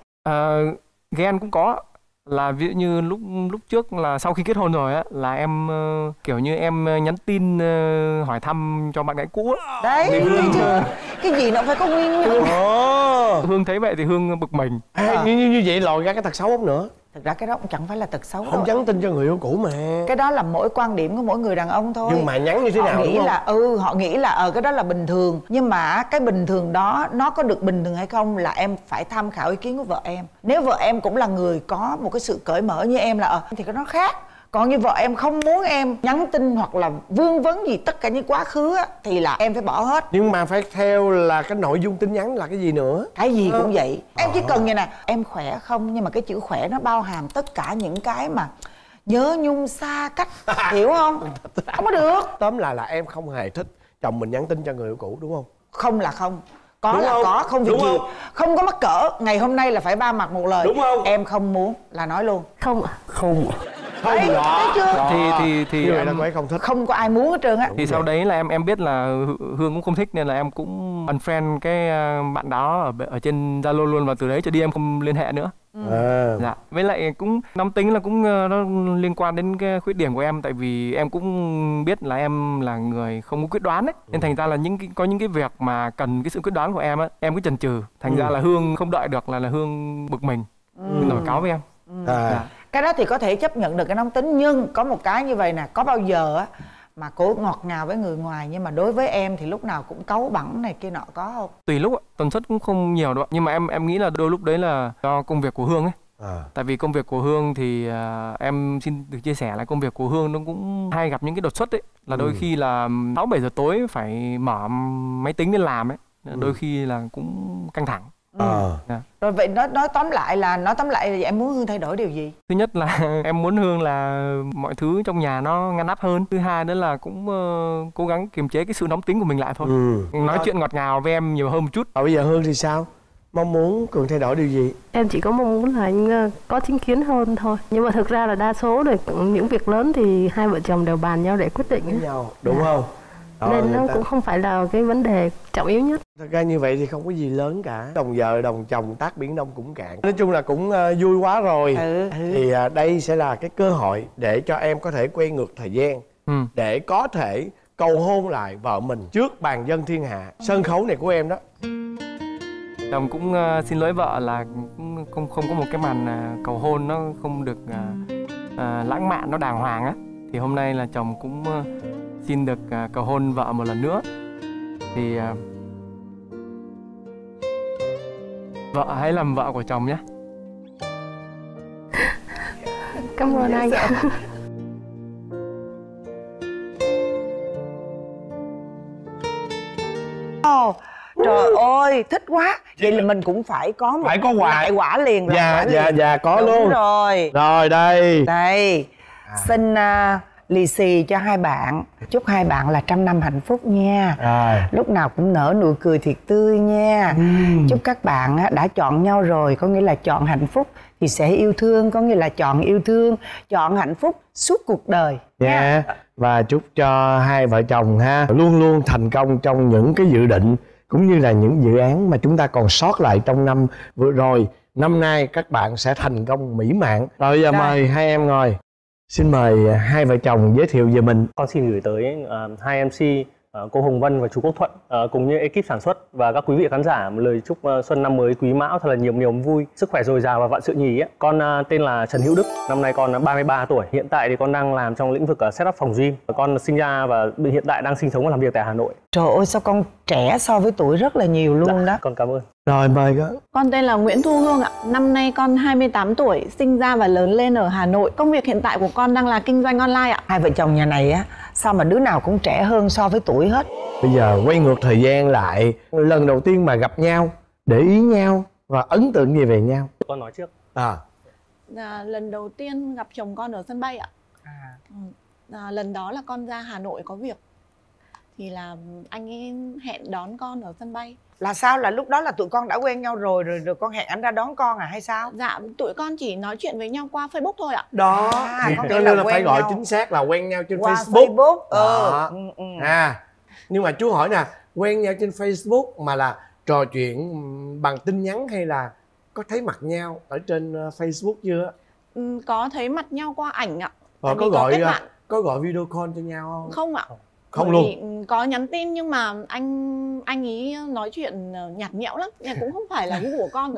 Ghen cũng có, là ví dụ như lúc trước là sau khi kết hôn rồi á là em kiểu như em nhắn tin hỏi thăm cho bạn gái cũ á. Đấy, cái gì nó phải có nguyên nhân. Hương thấy vậy thì Hương bực mình. Như vậy lòi ra cái tật xấu không nữa? Thực ra cái đó cũng chẳng phải là tật xấu đâu. Không nhắn tin cho người yêu cũ mà. Cái đó là mỗi quan điểm của mỗi người đàn ông thôi. Nhưng mà nhắn như thế nào họ nghĩ đúng là họ nghĩ là cái đó là bình thường. Nhưng mà cái bình thường đó nó có được bình thường hay không là em phải tham khảo ý kiến của vợ em. Nếu vợ em cũng là người có một cái sự cởi mở như em là thì cái đó khác. Còn như vợ em không muốn em nhắn tin hoặc là vương vấn gì tất cả những quá khứ á, thì là em phải bỏ hết. Nhưng mà phải theo là cái nội dung tin nhắn là cái gì nữa. Cái gì cũng vậy. Em chỉ cần vậy nè, em khỏe không, nhưng mà cái chữ khỏe nó bao hàm tất cả những cái mà nhớ nhung xa cách. Hiểu không? Không có được. Tóm lại là em không hề thích chồng mình nhắn tin cho người yêu cũ đúng không? Không là không. Có Đúng là không? có, không việc Đúng gì không? không có mắc cỡ. Ngày hôm nay là phải ba mặt một lời. Đúng không? Em không muốn là nói luôn. Không ạ. Không Đấy, thấy chưa? Thì như vậy là em cô ấy không thích. Không có ai muốn hết trơn á. thì sau đấy là em biết là Hương cũng không thích nên là em cũng unfriend cái bạn đó ở trên Zalo luôn, và từ đấy trở đi em không liên hệ nữa. Dạ, với lại cũng nóng tính là cũng nó liên quan đến cái khuyết điểm của em, tại vì em cũng biết là em là người không có quyết đoán ấy, nên thành ra là có những cái việc mà cần cái sự quyết đoán của em á, em cứ chần chừ, thành ra là Hương không đợi được là Hương bực mình nổi cáu với em. Dạ. Cái đó thì có thể chấp nhận được cái nóng tính, nhưng có một cái như vậy nè, có bao giờ á mà cổ ngọt ngào với người ngoài nhưng mà đối với em thì lúc nào cũng cáu bẳn này kia nọ, có không? Tùy lúc ạ, tần suất cũng không nhiều đâu ạ. Nhưng mà em nghĩ là đôi lúc đấy là do công việc của Hương ấy. Tại vì công việc của Hương thì em xin được chia sẻ là công việc của Hương nó cũng hay gặp những cái đột xuất ấy, là đôi khi là 6-7 giờ tối phải mở máy tính lên làm ấy, đôi khi là cũng căng thẳng. Rồi vậy nói tóm lại là em muốn Hương thay đổi điều gì? Thứ nhất là em muốn Hương là mọi thứ trong nhà nó ngăn nắp hơn. Thứ hai nữa là cũng cố gắng kiềm chế cái sự nóng tính của mình lại thôi. Nói chuyện ngọt ngào với em nhiều hơn một chút. Bây giờ Hương thì sao? Mong muốn Cường thay đổi điều gì? Em chỉ có mong muốn là anh có chính kiến hơn thôi. Nhưng mà thực ra là đa số rồi những việc lớn thì hai vợ chồng đều bàn nhau để quyết định với nhau, đúng không? Nên nó cũng không phải là cái vấn đề trọng yếu nhất. Thật ra như vậy thì không có gì lớn cả. Đồng vợ đồng chồng tác biển đông cũng cạn. Nói chung là cũng vui quá rồi. Thì đây sẽ là cái cơ hội để cho em có thể quay ngược thời gian, để có thể cầu hôn lại vợ mình trước bàn dân thiên hạ. Sân khấu này của em đó. Chồng cũng xin lỗi vợ là cũng không có một cái màn cầu hôn nó không được lãng mạn, nó đàng hoàng á. Thì hôm nay là chồng cũng xin được cầu hôn vợ một lần nữa. Thì vợ hãy làm vợ của chồng nhé. Cảm ơn anh. Trời ơi, thích quá. Vậy là mình cũng phải có một lại quả liền rồi. Dạ có đúng luôn. Rồi. Rồi đây. Đây. Xin lì xì cho hai bạn. Chúc hai bạn là trăm năm hạnh phúc nha. Lúc nào cũng nở nụ cười thiệt tươi nha. Chúc các bạn đã chọn nhau rồi, có nghĩa là chọn hạnh phúc thì sẽ yêu thương, có nghĩa là chọn yêu thương, chọn hạnh phúc suốt cuộc đời nha. Và chúc cho hai vợ chồng luôn luôn thành công trong những cái dự định cũng như là những dự án mà chúng ta còn sót lại trong năm vừa rồi. Năm nay các bạn sẽ thành công mỹ mãn. Rồi giờ mời hai em ngồi. Xin mời hai vợ chồng giới thiệu về mình. Con xin gửi tới hai MC cô Hồng Vân và chú Quốc Thuận cùng như ekip sản xuất và các quý vị khán giả một lời chúc xuân năm mới Quý Mão thật là nhiều niềm vui, sức khỏe dồi dào và vạn sự nhì ấy. Con tên là Trần Hữu Đức, năm nay con 33 tuổi. Hiện tại thì con đang làm trong lĩnh vực setup phòng gym. Con sinh ra và hiện tại đang sinh sống và làm việc tại Hà Nội. Trời ơi, sao con trẻ so với tuổi rất là nhiều luôn đó. Con cảm ơn. Rồi mời con. Con tên là Nguyễn Thu Hương ạ. Năm nay con 28 tuổi, sinh ra và lớn lên ở Hà Nội. Công việc hiện tại của con đang là kinh doanh online ạ. Hai vợ chồng nhà này á, sao mà đứa nào cũng trẻ hơn so với tuổi hết. Bây giờ quay ngược thời gian lại, lần đầu tiên mà gặp nhau, để ý nhau và ấn tượng gì về nhau? Con nói trước. Lần đầu tiên gặp chồng con ở sân bay ạ. Lần đó là con ra Hà Nội có việc, thì là anh ấy hẹn đón con ở sân bay. Là sao? Là lúc đó là tụi con đã quen nhau rồi con hẹn anh ra đón con à hay sao? Dạ, tụi con chỉ nói chuyện với nhau qua Facebook thôi ạ. Đó, thì cho nên là phải gọi chính xác là quen nhau trên Facebook. Nhưng mà chú hỏi nè, quen nhau trên Facebook mà là trò chuyện bằng tin nhắn hay là có thấy mặt nhau ở trên Facebook chưa? Có thấy mặt nhau qua ảnh ạ. Có gọi video call cho nhau không? Không ạ. Không luôn. Có nhắn tin nhưng mà anh ý nói chuyện nhạt nhẽo lắm, cũng không phải là gu của con.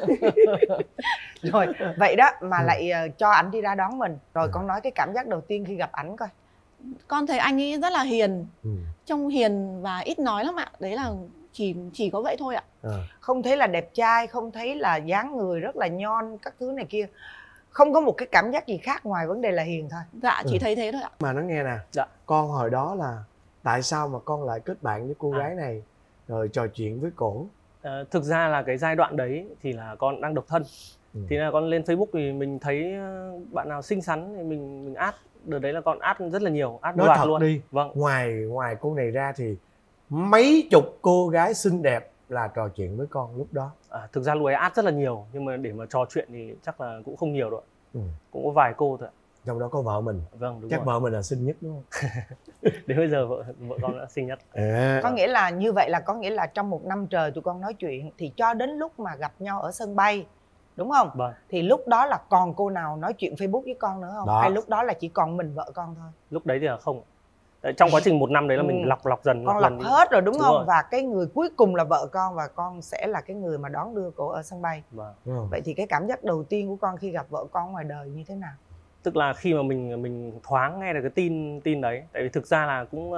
Rồi vậy đó mà lại cho ảnh đi ra đón mình. Rồi con nói cái cảm giác đầu tiên khi gặp ảnh coi. Con thấy anh ấy rất là hiền, trông hiền và ít nói lắm ạ. Đấy là chỉ có vậy thôi ạ. Không thấy là đẹp trai, không thấy là dáng người rất là nhon các thứ này kia, không có một cái cảm giác gì khác ngoài vấn đề là hiền thôi. Dạ, chỉ thấy thế thôi ạ. Mà nó nghe nè, con hồi đó là tại sao mà con lại kết bạn với cô gái này rồi trò chuyện với cổ? Thực ra là cái giai đoạn đấy thì là con đang độc thân. Thì là con lên Facebook thì mình thấy bạn nào xinh xắn thì mình add. Đợt đấy là con add rất là nhiều, add nói loạt thật luôn. Đi. Vâng. Ngoài cô này ra thì mấy chục cô gái xinh đẹp là trò chuyện với con lúc đó. Thực ra lúc ấy add rất là nhiều nhưng mà để mà trò chuyện thì chắc là cũng không nhiều đâu ạ. Cũng có vài cô thôi ạ. Trong đó có vợ mình. Vâng, đúng chắc rồi. vợ mình là xinh nhất đúng không? Đến bây giờ vợ con đã xinh nhất. Có nghĩa là như vậy là có nghĩa là trong một năm trời tụi con nói chuyện thì cho đến lúc mà gặp nhau ở sân bay, đúng không? Vâng. Thì lúc đó là còn cô nào nói chuyện Facebook với con nữa không? Đó. Hay lúc đó là chỉ còn mình vợ con thôi? Lúc đấy thì là không. Trong quá trình một năm đấy là mình lọc dần. Con lọc hết rồi đúng không? Rồi. Và cái người cuối cùng là vợ con và con sẽ là cái người mà đón đưa cô ở sân bay. Vâng. Vậy thì cái cảm giác đầu tiên của con khi gặp vợ con ngoài đời như thế nào? Tức là khi mà mình thoáng nghe được cái tin đấy, tại vì thực ra là cũng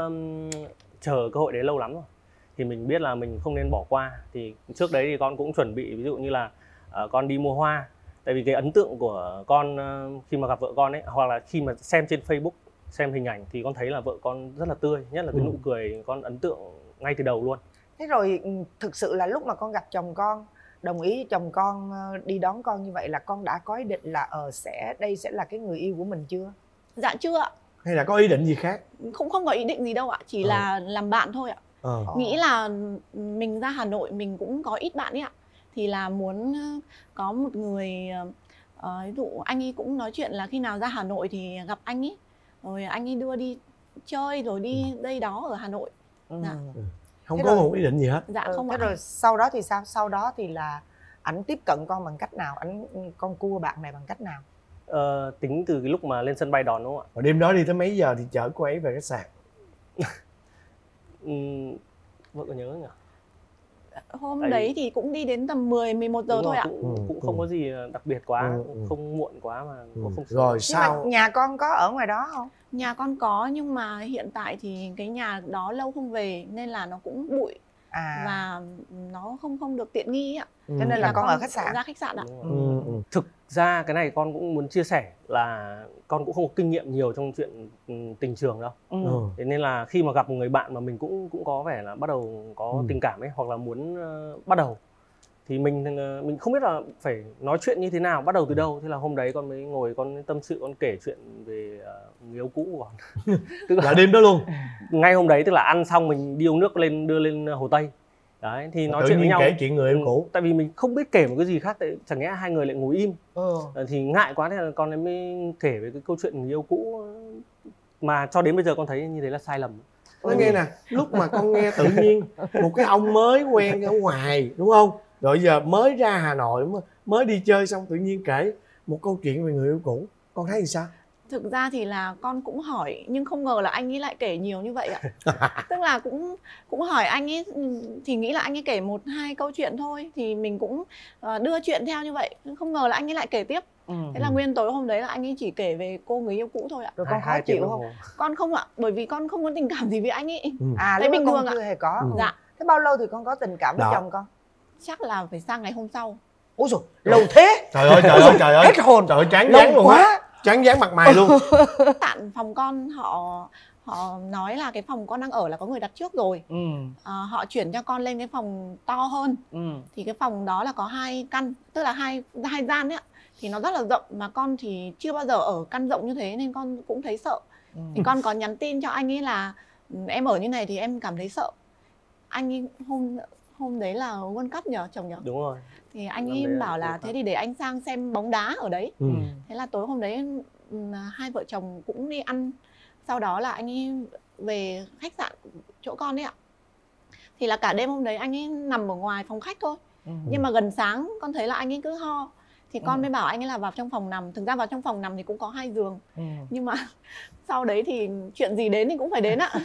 chờ cơ hội đấy lâu lắm rồi, thì mình biết là mình không nên bỏ qua. Thì trước đấy thì con cũng chuẩn bị, ví dụ như là con đi mua hoa, tại vì cái ấn tượng của con khi mà gặp vợ con ấy, hoặc là khi mà xem trên Facebook, xem hình ảnh thì con thấy là vợ con rất là tươi, nhất là cái nụ cười con ấn tượng ngay từ đầu luôn. Thế rồi thực sự là lúc mà con gặp chồng con, đồng ý chồng con đi đón con như vậy là con đã có ý định là đây sẽ là cái người yêu của mình chưa? Dạ chưa ạ. Hay là có ý định gì khác? Không có ý định gì đâu ạ, chỉ là làm bạn thôi ạ. Nghĩ là mình ra Hà Nội mình cũng có ít bạn ấy ạ, thì là muốn có một người, ví dụ anh ấy cũng nói chuyện là khi nào ra Hà Nội thì gặp anh ấy, rồi anh ấy đưa đi chơi rồi đi đây đó ở Hà Nội. Dạ. Không có một ý định gì hết. Dạ không ạ. Thế rồi sau đó thì sao? Sau đó thì là ảnh tiếp cận con bằng cách nào? Con cua bạn này bằng cách nào? Tính từ cái lúc mà lên sân bay đón đúng không ạ? Và đêm đó đi tới mấy giờ thì chở cô ấy về khách sạn? Vợ có nhớ nhỉ? Hôm đấy thì cũng đi đến tầm 10-11 giờ thôi ạ. Cũng không có gì đặc biệt quá, không muộn quá mà cũng không. Rồi sao? Nhưng mà nhà con có ở ngoài đó không? Nhà con có, nhưng mà hiện tại thì cái nhà đó lâu không về nên là nó cũng bụi và nó không được tiện nghi ạ. Cho nên là con ở khách sạn. Ra khách sạn ạ. Thực ra cái này con cũng muốn chia sẻ là con cũng không có kinh nghiệm nhiều trong chuyện tình trường đâu. Thế nên là khi mà gặp một người bạn mà mình cũng có vẻ là bắt đầu có tình cảm ấy, hoặc là muốn bắt đầu, thì mình không biết là phải nói chuyện như thế nào, bắt đầu từ đâu. Thế là hôm đấy con mới ngồi con tâm sự, con kể chuyện về người yêu cũ của con. Tức là đêm đó luôn. Ngay hôm đấy tức là ăn xong mình đi uống nước đưa lên Hồ Tây. Đấy thì nói chuyện với nhau. Kể chuyện người yêu cũ. Tại vì mình không biết kể một cái gì khác, tại chẳng lẽ hai người lại ngồi im. Thì ngại quá, thế là con ấy mới kể về cái câu chuyện người yêu cũ mà cho đến bây giờ con thấy như thế là sai lầm. Nói nghe nè, lúc mà con nghe tự nhiên một cái ông mới quen ở ngoài đúng không? Rồi giờ mới ra Hà Nội mới đi chơi xong tự nhiên kể một câu chuyện về người yêu cũ, con thấy thì sao? Thực ra thì là con cũng hỏi nhưng không ngờ là anh ấy lại kể nhiều như vậy ạ. Tức là cũng hỏi anh ấy thì nghĩ là anh ấy kể 1-2 câu chuyện thôi, thì mình cũng đưa chuyện theo như vậy. Không ngờ là anh ấy lại kể tiếp. Thế là nguyên tối hôm đấy là anh ấy chỉ kể về cô người yêu cũ thôi ạ. Rồi con khó chịu không? Con không ạ, bởi vì con không có tình cảm gì với anh ấy. Lúc bình thường chưa hề có. Dạ. Thế bao lâu thì con có tình cảm với chồng con? Chắc là phải sang ngày hôm sau. Ôi dồi, lâu thế. Trời ơi, hết hồn. Trời ơi, chán dán luôn á. Chán dán mặt mày luôn. Tạn phòng con họ nói là cái phòng con đang ở là có người đặt trước rồi. Họ chuyển cho con lên cái phòng to hơn. Thì cái phòng đó là có 2 căn, tức là hai gian ấy ạ. Thì nó rất là rộng, mà con thì chưa bao giờ ở căn rộng như thế nên con cũng thấy sợ. Thì con có nhắn tin cho anh ấy là em ở như này thì em cảm thấy sợ. Anh ấy hôm đấy là World Cup nhờ chồng nhờ? Đúng rồi. Thì anh ấy bảo là thế thì để anh sang xem bóng đá ở đấy. Thế là tối hôm đấy hai vợ chồng cũng đi ăn. Sau đó là anh ấy về khách sạn chỗ con ấy ạ. Thì là cả đêm hôm đấy anh ấy nằm ở ngoài phòng khách thôi. Nhưng mà gần sáng con thấy là anh ấy cứ ho. Thì con mới bảo anh ấy là vào trong phòng nằm. Thực ra vào trong phòng nằm thì cũng có 2 giường. Nhưng mà sau đấy thì chuyện gì đến thì cũng phải đến ạ.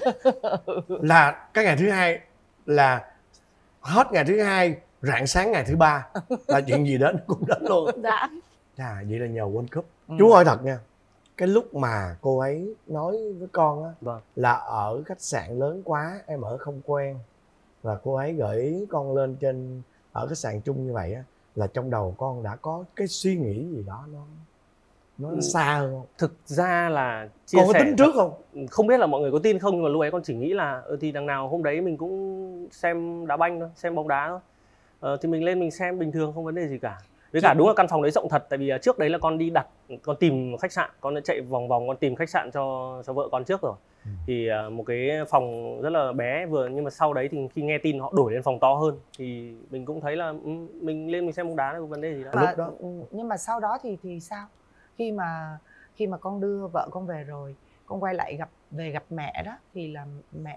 Là cái ngày thứ 2 là hết ngày thứ 2, rạng sáng ngày thứ 3 là chuyện gì đến cũng đến luôn. Dạ. Vậy là nhờ World Cup. Chú hỏi thật nha, cái lúc mà cô ấy nói với con á, là ở khách sạn lớn quá em ở không quen, và cô ấy gửi con lên trên ở khách sạn chung như vậy á, là trong đầu con đã có cái suy nghĩ gì đó nó xa hơn không? Thực ra là chia con có sẻ tính trước không? Không biết là mọi người có tin không, nhưng mà lúc ấy con chỉ nghĩ là thì đằng nào hôm đấy mình cũng xem đá banh thôi, xem bóng đá thôi. Thì mình lên mình xem bình thường, không vấn đề gì cả. Với cả đúng là căn phòng đấy rộng thật, tại vì trước đấy là con đi đặt, con tìm khách sạn, con đã chạy vòng vòng con tìm khách sạn cho vợ con trước rồi. Thì một cái phòng rất là bé vừa, nhưng mà sau đấy thì khi nghe tin họ đổi lên phòng to hơn thì mình cũng thấy là mình lên mình xem bóng đá là có vấn đề gì đó. Nhưng mà sau đó thì sao? Khi mà con đưa vợ con về rồi, con quay lại gặp mẹ đó, thì là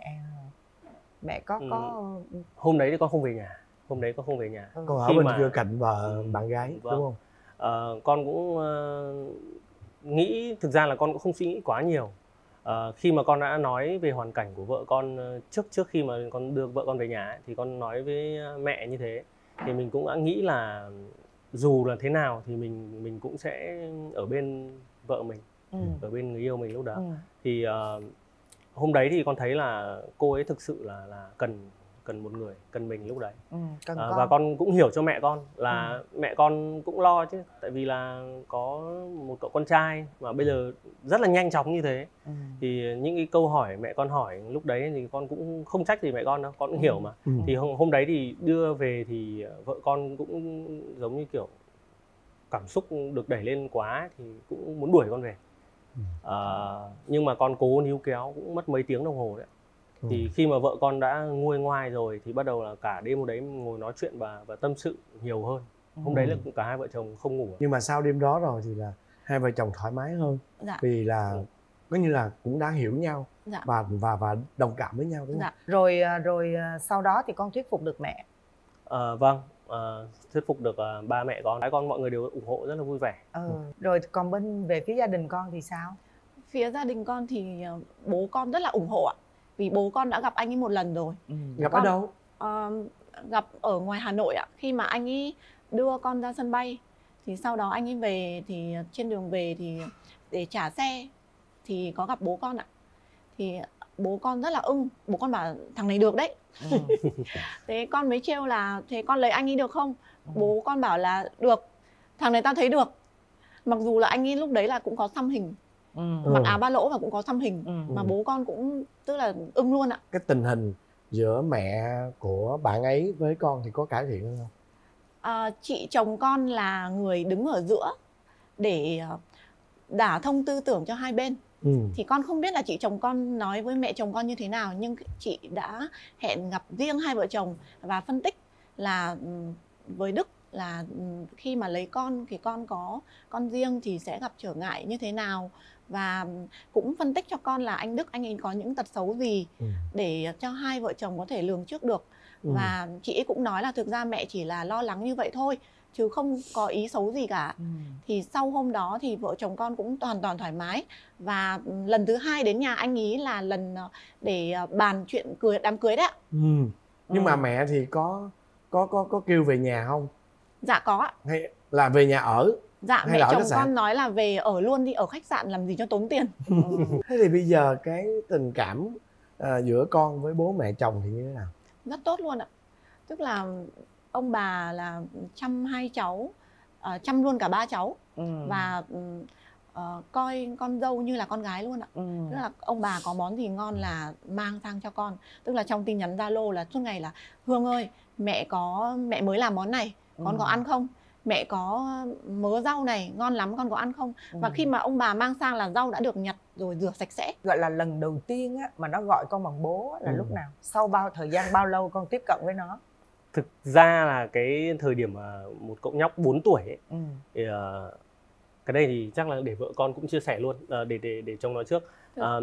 mẹ có Hôm đấy thì con không về nhà. Hôm đấy con không về nhà. Con ở bên kia cạnh vợ bạn gái, đúng không? Con cũng nghĩ, thực ra là con cũng không suy nghĩ quá nhiều. Khi mà con đã nói về hoàn cảnh của vợ con trước khi mà con đưa vợ con về nhà ấy, thì con nói với mẹ như thế, thì mình cũng đã nghĩ là dù là thế nào thì mình cũng sẽ ở bên vợ mình, ở bên người yêu mình lúc đó. Thì hôm đấy thì con thấy là cô ấy thực sự là cần một người, cần mình lúc đấy. Và con cũng hiểu cho mẹ con là mẹ con cũng lo chứ, tại vì là có một cậu con trai mà bây giờ rất là nhanh chóng như thế. Thì những cái câu hỏi mẹ con hỏi lúc đấy thì con cũng không trách gì mẹ con đâu, con cũng hiểu mà. Thì hôm đấy thì đưa về thì vợ con cũng giống như kiểu cảm xúc được đẩy lên quá thì cũng muốn đuổi con về. Nhưng mà con cố níu kéo cũng mất mấy tiếng đồng hồ đấy. Thì khi mà vợ con đã nguôi ngoai rồi thì bắt đầu là cả đêm hôm đấy ngồi nói chuyện và tâm sự nhiều hơn. Hôm đấy là cả hai vợ chồng không ngủ. Nhưng mà sau đêm đó rồi thì là hai vợ chồng thoải mái hơn. Vì là có như là cũng đã hiểu nhau và đồng cảm với nhau, đúng không? Rồi sau đó thì con thuyết phục được mẹ. Vâng, thuyết phục được ba mẹ con. Con mọi người đều ủng hộ rất là vui vẻ. Rồi còn về phía gia đình con thì sao? Phía gia đình con thì bố con rất là ủng hộ ạ. Vì bố con đã gặp anh ấy một lần rồi. Gặp ở đâu? Gặp ở ngoài Hà Nội ạ. Khi mà anh ấy đưa con ra sân bay, thì sau đó anh ấy về, thì trên đường về thì để trả xe thì có gặp bố con ạ. Thì bố con rất là ưng. Bố con bảo thằng này được đấy. Thế con mới trêu là thế con lấy anh ấy được không? Bố con bảo là được, thằng này tao thấy được. Mặc dù là anh ấy lúc đấy là cũng có xăm hình, mặc áo ba lỗ và cũng có xăm hình, mà bố con cũng tức là ưng luôn ạ. Cái tình hình giữa mẹ của bạn ấy với con thì có cải thiện hơn không? Chị chồng con là người đứng ở giữa để đả thông tư tưởng cho hai bên. Thì con không biết là chị chồng con nói với mẹ chồng con như thế nào, nhưng chị đã hẹn gặp riêng hai vợ chồng và phân tích là với Đức là khi mà lấy con thì con có con riêng thì sẽ gặp trở ngại như thế nào, và cũng phân tích cho con là anh Đức anh ấy có những tật xấu gì để cho hai vợ chồng có thể lường trước được. Và chị ấy cũng nói là thực ra mẹ chỉ là lo lắng như vậy thôi, chứ không có ý xấu gì cả. Thì sau hôm đó thì vợ chồng con cũng hoàn toàn thoải mái. Và lần thứ 2 đến nhà anh ý là lần để bàn chuyện đám cưới đấy ạ. Nhưng mà mẹ thì có kêu về nhà không? Dạ có ạ. Hay là về nhà ở? Dạ, mẹ chồng con nói là về ở luôn đi, ở khách sạn làm gì cho tốn tiền. Thế thì bây giờ cái tình cảm giữa con với bố mẹ chồng thì như thế nào? Rất tốt luôn ạ. Tức là ông bà là chăm 2 cháu, chăm luôn cả 3 cháu. Và coi con dâu như là con gái luôn ạ. Tức là ông bà có món gì ngon là mang sang cho con. Tức là trong tin nhắn Zalo là suốt ngày là Hương ơi, mẹ mới làm món này, con có ăn không? Mẹ có mớ rau này ngon lắm, con có ăn không? Và khi mà ông bà mang sang là rau đã được nhặt rồi rửa sạch sẽ. Gọi là lần đầu tiên á, mà nó gọi con bằng bố là lúc nào? Sau thời gian bao lâu con tiếp cận với nó? Thực ra là cái thời điểm mà một cậu nhóc 4 tuổi ấy, thì cái đây thì chắc là để vợ con cũng chia sẻ luôn, để chồng nói trước.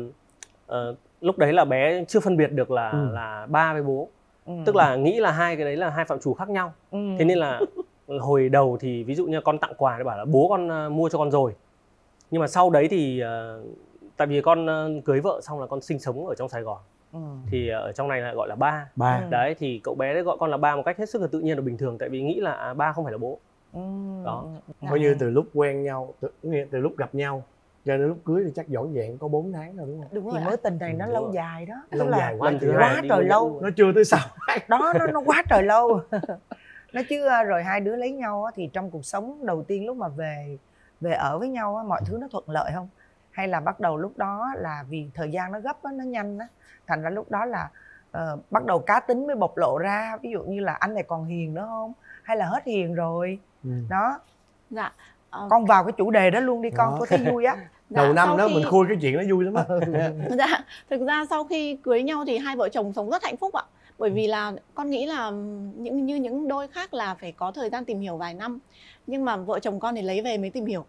Lúc đấy là bé chưa phân biệt được là ba với bố. Tức là nghĩ là hai cái đấy là hai phạm trù khác nhau. Thế nên là hồi đầu thì ví dụ như con tặng quà thì bảo là bố con mua cho con rồi. Nhưng mà sau đấy thì tại vì con cưới vợ xong là con sinh sống ở trong Sài Gòn. Thì ở trong này là gọi là ba. Đấy thì cậu bé đấy gọi con là ba một cách hết sức là tự nhiên và bình thường, tại vì nghĩ là ba không phải là bố. Đó. Coi như từ lúc quen nhau, từ lúc gặp nhau cho đến lúc cưới thì chắc dõn dẹn có 4 tháng rồi đúng không? Đúng rồi. Thì mối tình này nó lâu dài đó. Lâu dài quá trời lâu. Nó chưa tới sau. Đó, nó quá trời lâu. Nó chứ rồi hai đứa lấy nhau thì trong cuộc sống đầu tiên lúc mà về ở với nhau mọi thứ nó thuận lợi không? Hay là bắt đầu lúc đó là vì thời gian nó gấp nó nhanh thành ra lúc đó là bắt đầu cá tính mới bộc lộ ra, ví dụ như là anh này còn hiền nữa không, hay là hết hiền rồi? Đó. Dạ. Con vào cái chủ đề đó luôn đi con, có thấy vui á. Đầu năm đó mình khui cái chuyện nó vui lắm á. Dạ, thực ra sau khi cưới nhau thì hai vợ chồng sống rất hạnh phúc ạ. Bởi vì là con nghĩ là như những đôi khác là phải có thời gian tìm hiểu vài năm. Nhưng mà vợ chồng con thì lấy về mới tìm hiểu.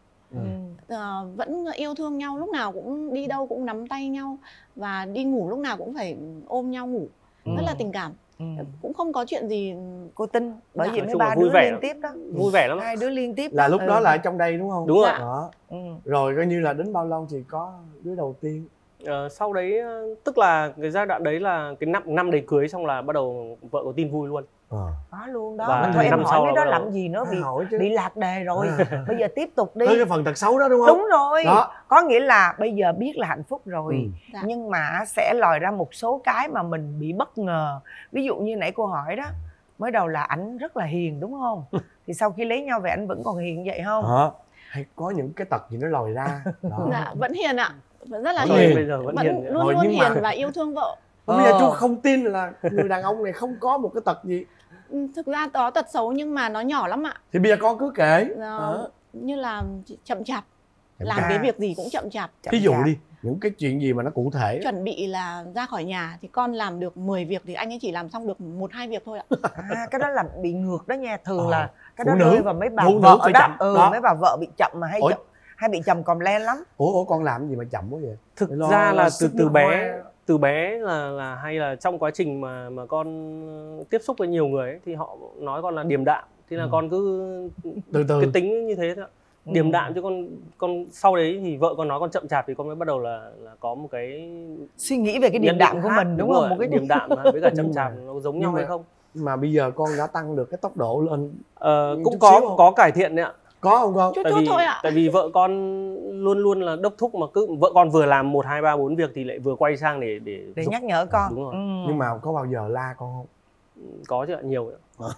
Vẫn yêu thương nhau, lúc nào cũng đi đâu cũng nắm tay nhau. Và đi ngủ lúc nào cũng phải ôm nhau ngủ. Rất là tình cảm. Cũng không có chuyện gì. Cô tin bởi vì mấy ba đứa liên tiếp đó. Vui vẻ lắm. Hai đứa liên tiếp là lúc đó là ở trong đây đúng không? Đúng rồi. Đó. Rồi coi như là đến bao lâu thì có đứa đầu tiên? Sau đấy tức là cái giai đoạn đấy là cái năm đấy cưới xong là bắt đầu vợ có tin vui luôn. Có luôn đó. Và thôi em hỏi mấy đó làm gì nữa, bị lạc đề rồi. Bây giờ tiếp tục đi. Tới cái phần tật xấu đó đúng không? Đúng rồi. Đó. Có nghĩa là bây giờ biết là hạnh phúc rồi, nhưng mà sẽ lòi ra một số cái mà mình bị bất ngờ. Ví dụ như nãy cô hỏi đó, mới đầu là ảnh rất là hiền đúng không? Thì sau khi lấy nhau về ảnh vẫn còn hiền vậy không? Hay có những cái tật gì nó lòi ra. Dạ, vẫn hiền ạ. Vẫn rất là hiền. Bây giờ vẫn hiền. Luôn luôn hiền và yêu thương vợ. Bây giờ chú không tin là người đàn ông này không có một cái tật gì. Thực ra có tật xấu nhưng mà nó nhỏ lắm ạ. Thì bây giờ con cứ kể. Như là chậm chạp. Làm cái việc gì cũng chậm chạp. Ví dụ đi, những cái chuyện gì mà nó cụ thể. Chuẩn bị là ra khỏi nhà thì con làm được 10 việc thì anh ấy chỉ làm xong được 1-2 việc thôi ạ. Cái đó là bị ngược đó nha. Thường là cái đó nữ rơi vào mấy bà vợ đó. Mấy bà vợ bị chậm mà hay bị chậm còm len lắm. Ủa con làm gì mà chậm quá vậy? Thực ra là từ bé là hay là trong quá trình mà con tiếp xúc với nhiều người ấy, thì họ nói con là điềm đạm, thì là con cứ từ cái tính như thế thôi ạ. Điềm đạm, chứ con sau đấy thì vợ con nói con chậm chạp thì con mới bắt đầu là có một cái suy nghĩ về cái điềm đạm của mình, đúng không? Một cái điềm đạm với cả chậm chạp nó giống nhau hay không? Mà bây giờ con đã tăng được cái tốc độ lên cũng có cải thiện đấy ạ. Có không con? Chút thôi ạ. Tại vì vợ con luôn luôn là đốc thúc, mà cứ vợ con vừa làm 1, 2, 3, 4 việc thì lại vừa quay sang để nhắc nhở con. Đúng rồi. Nhưng mà có bao giờ la con không? Có chứ ạ, nhiều ạ.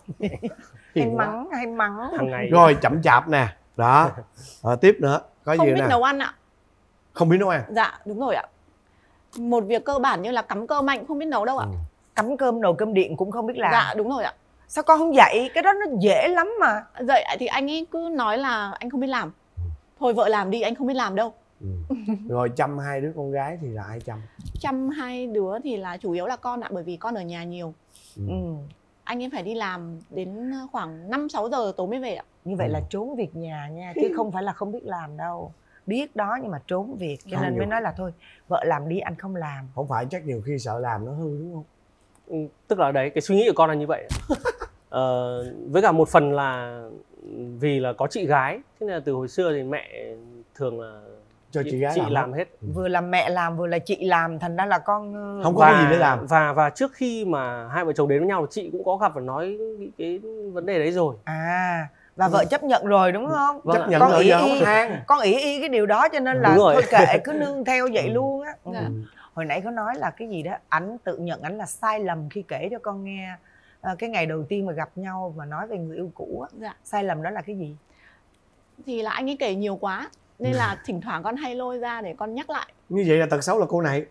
Hay mắng hàng ngày. Rồi chậm chạp nè. Đó. Tiếp nữa có không gì biết nấu ăn ạ. Không biết nấu ăn? Dạ đúng rồi ạ. Một việc cơ bản như là cắm cơm anh không biết nấu đâu ạ. Cắm cơm nồi cơm điện cũng không biết làm. Dạ đúng rồi ạ. Sao con không dạy? Cái đó nó dễ lắm mà. Dạy thì anh ấy cứ nói là anh không biết làm. Thôi vợ làm đi, anh không biết làm đâu. Rồi chăm 2 đứa con gái thì là ai chăm? Chăm 2 đứa thì là chủ yếu là con ạ, bởi vì con ở nhà nhiều. Anh ấy phải đi làm đến khoảng 5-6 giờ tối mới về ạ. Như vậy là trốn việc nhà nha, chứ không phải là không biết làm đâu. Biết đó nhưng mà trốn việc, cho nên mới nói là thôi vợ làm đi, anh không làm. Không phải chắc nhiều khi sợ làm nó hư đúng không? Tức là đấy, cái suy nghĩ của con là như vậy. Với cả một phần là vì là có chị gái, thế nên là từ hồi xưa thì mẹ thường là cho chị gái làm hết. Vừa là mẹ làm vừa là chị làm, thành ra là con không có cái gì để làm. Và trước khi mà hai vợ chồng đến với nhau, chị cũng có gặp và nói cái vấn đề đấy rồi. Và vợ chấp nhận rồi đúng không? Chấp nhận con rồi, giờ không con ỷ cái điều đó cho nên là thôi kệ, cứ nương theo vậy luôn á. Hồi nãy có nói là cái gì đó, ảnh tự nhận ảnh là sai lầm khi kể cho con nghe cái ngày đầu tiên mà gặp nhau mà nói về người yêu cũ á. Sai lầm đó là cái gì? Thì là anh ấy kể nhiều quá nên là thỉnh thoảng con hay lôi ra để con nhắc lại. Như vậy là tật xấu là cô này.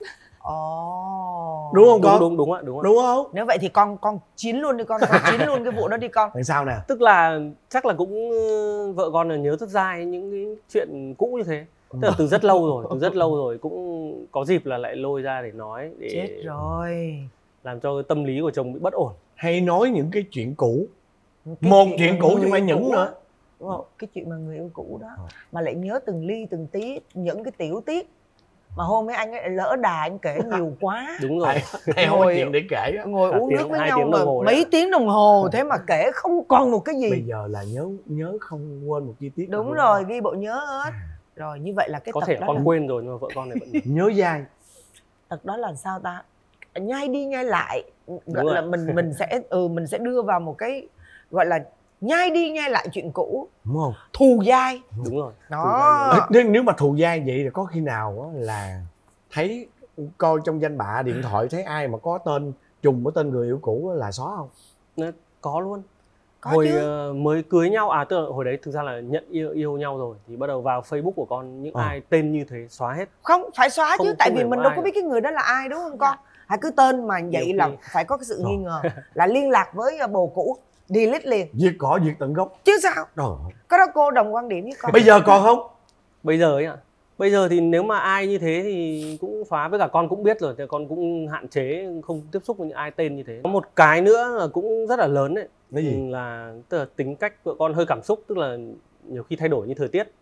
Đúng không con? Đúng ạ. Đúng không? Nếu vậy thì con chiến luôn đi con chiến luôn cái vụ đó đi con. Làm sao nè? Tức là chắc là cũng vợ con là nhớ rất dai những cái chuyện cũ như thế. Tức là từ rất lâu rồi cũng có dịp là lại lôi ra để nói, để chết rồi, làm cho cái tâm lý của chồng bị bất ổn. Hay nói những cái chuyện cũ, một chuyện cũ chứ không phải những nữa, đúng không? Cái chuyện mà người yêu cũ đó mà lại nhớ từng ly từng tí, những cái tiểu tiết mà hôm ấy anh ấy lỡ đà anh kể nhiều quá. Đúng rồi. Hay không có chuyện để kể đó. Ngồi uống nước với nhau mà mấy tiếng đồng hồ thế mà kể không còn một cái gì. Bây giờ là nhớ không quên một chi tiết. Đúng rồi, ghi bộ nhớ hết. Rồi như vậy là cái có tật thể đó con là... quên rồi nhưng mà vợ con này vẫn nhớ dai. Tật đó là sao ta? Nhai đi nhai lại, gọi là mình sẽ đưa vào một cái gọi là nhai đi nhai lại chuyện cũ, đúng không? Thù dai. Đúng rồi. Đó. Nếu mà thù dai vậy thì có khi nào là thấy coi trong danh bạ điện thoại thấy ai mà có tên trùng với tên người yêu cũ là xóa không? Có luôn. Có hồi chứ. Mới cưới nhau, tức là hồi đấy thực ra là nhận yêu nhau rồi thì bắt đầu vào Facebook của con những ai tên như thế xóa hết. Không phải xóa chứ, tại vì mình đâu có biết được. cái người đó là ai đúng không con? Hay cứ tên mà vậy là phải có cái sự nghi ngờ là liên lạc với bồ cũ, delete liền, diệt cỏ diệt tận gốc chứ sao? Trời. Có đó cô đồng quan điểm với con. Bây giờ còn không? Bây giờ ấy ạ. Bây giờ thì nếu mà ai như thế thì cũng xóa, với cả con cũng biết rồi thì con cũng hạn chế không tiếp xúc với những ai tên như thế. Có một cái nữa là cũng rất là lớn đấy. Cái gì? Là tức là tính cách vợ con hơi cảm xúc, tức là nhiều khi thay đổi như thời tiết.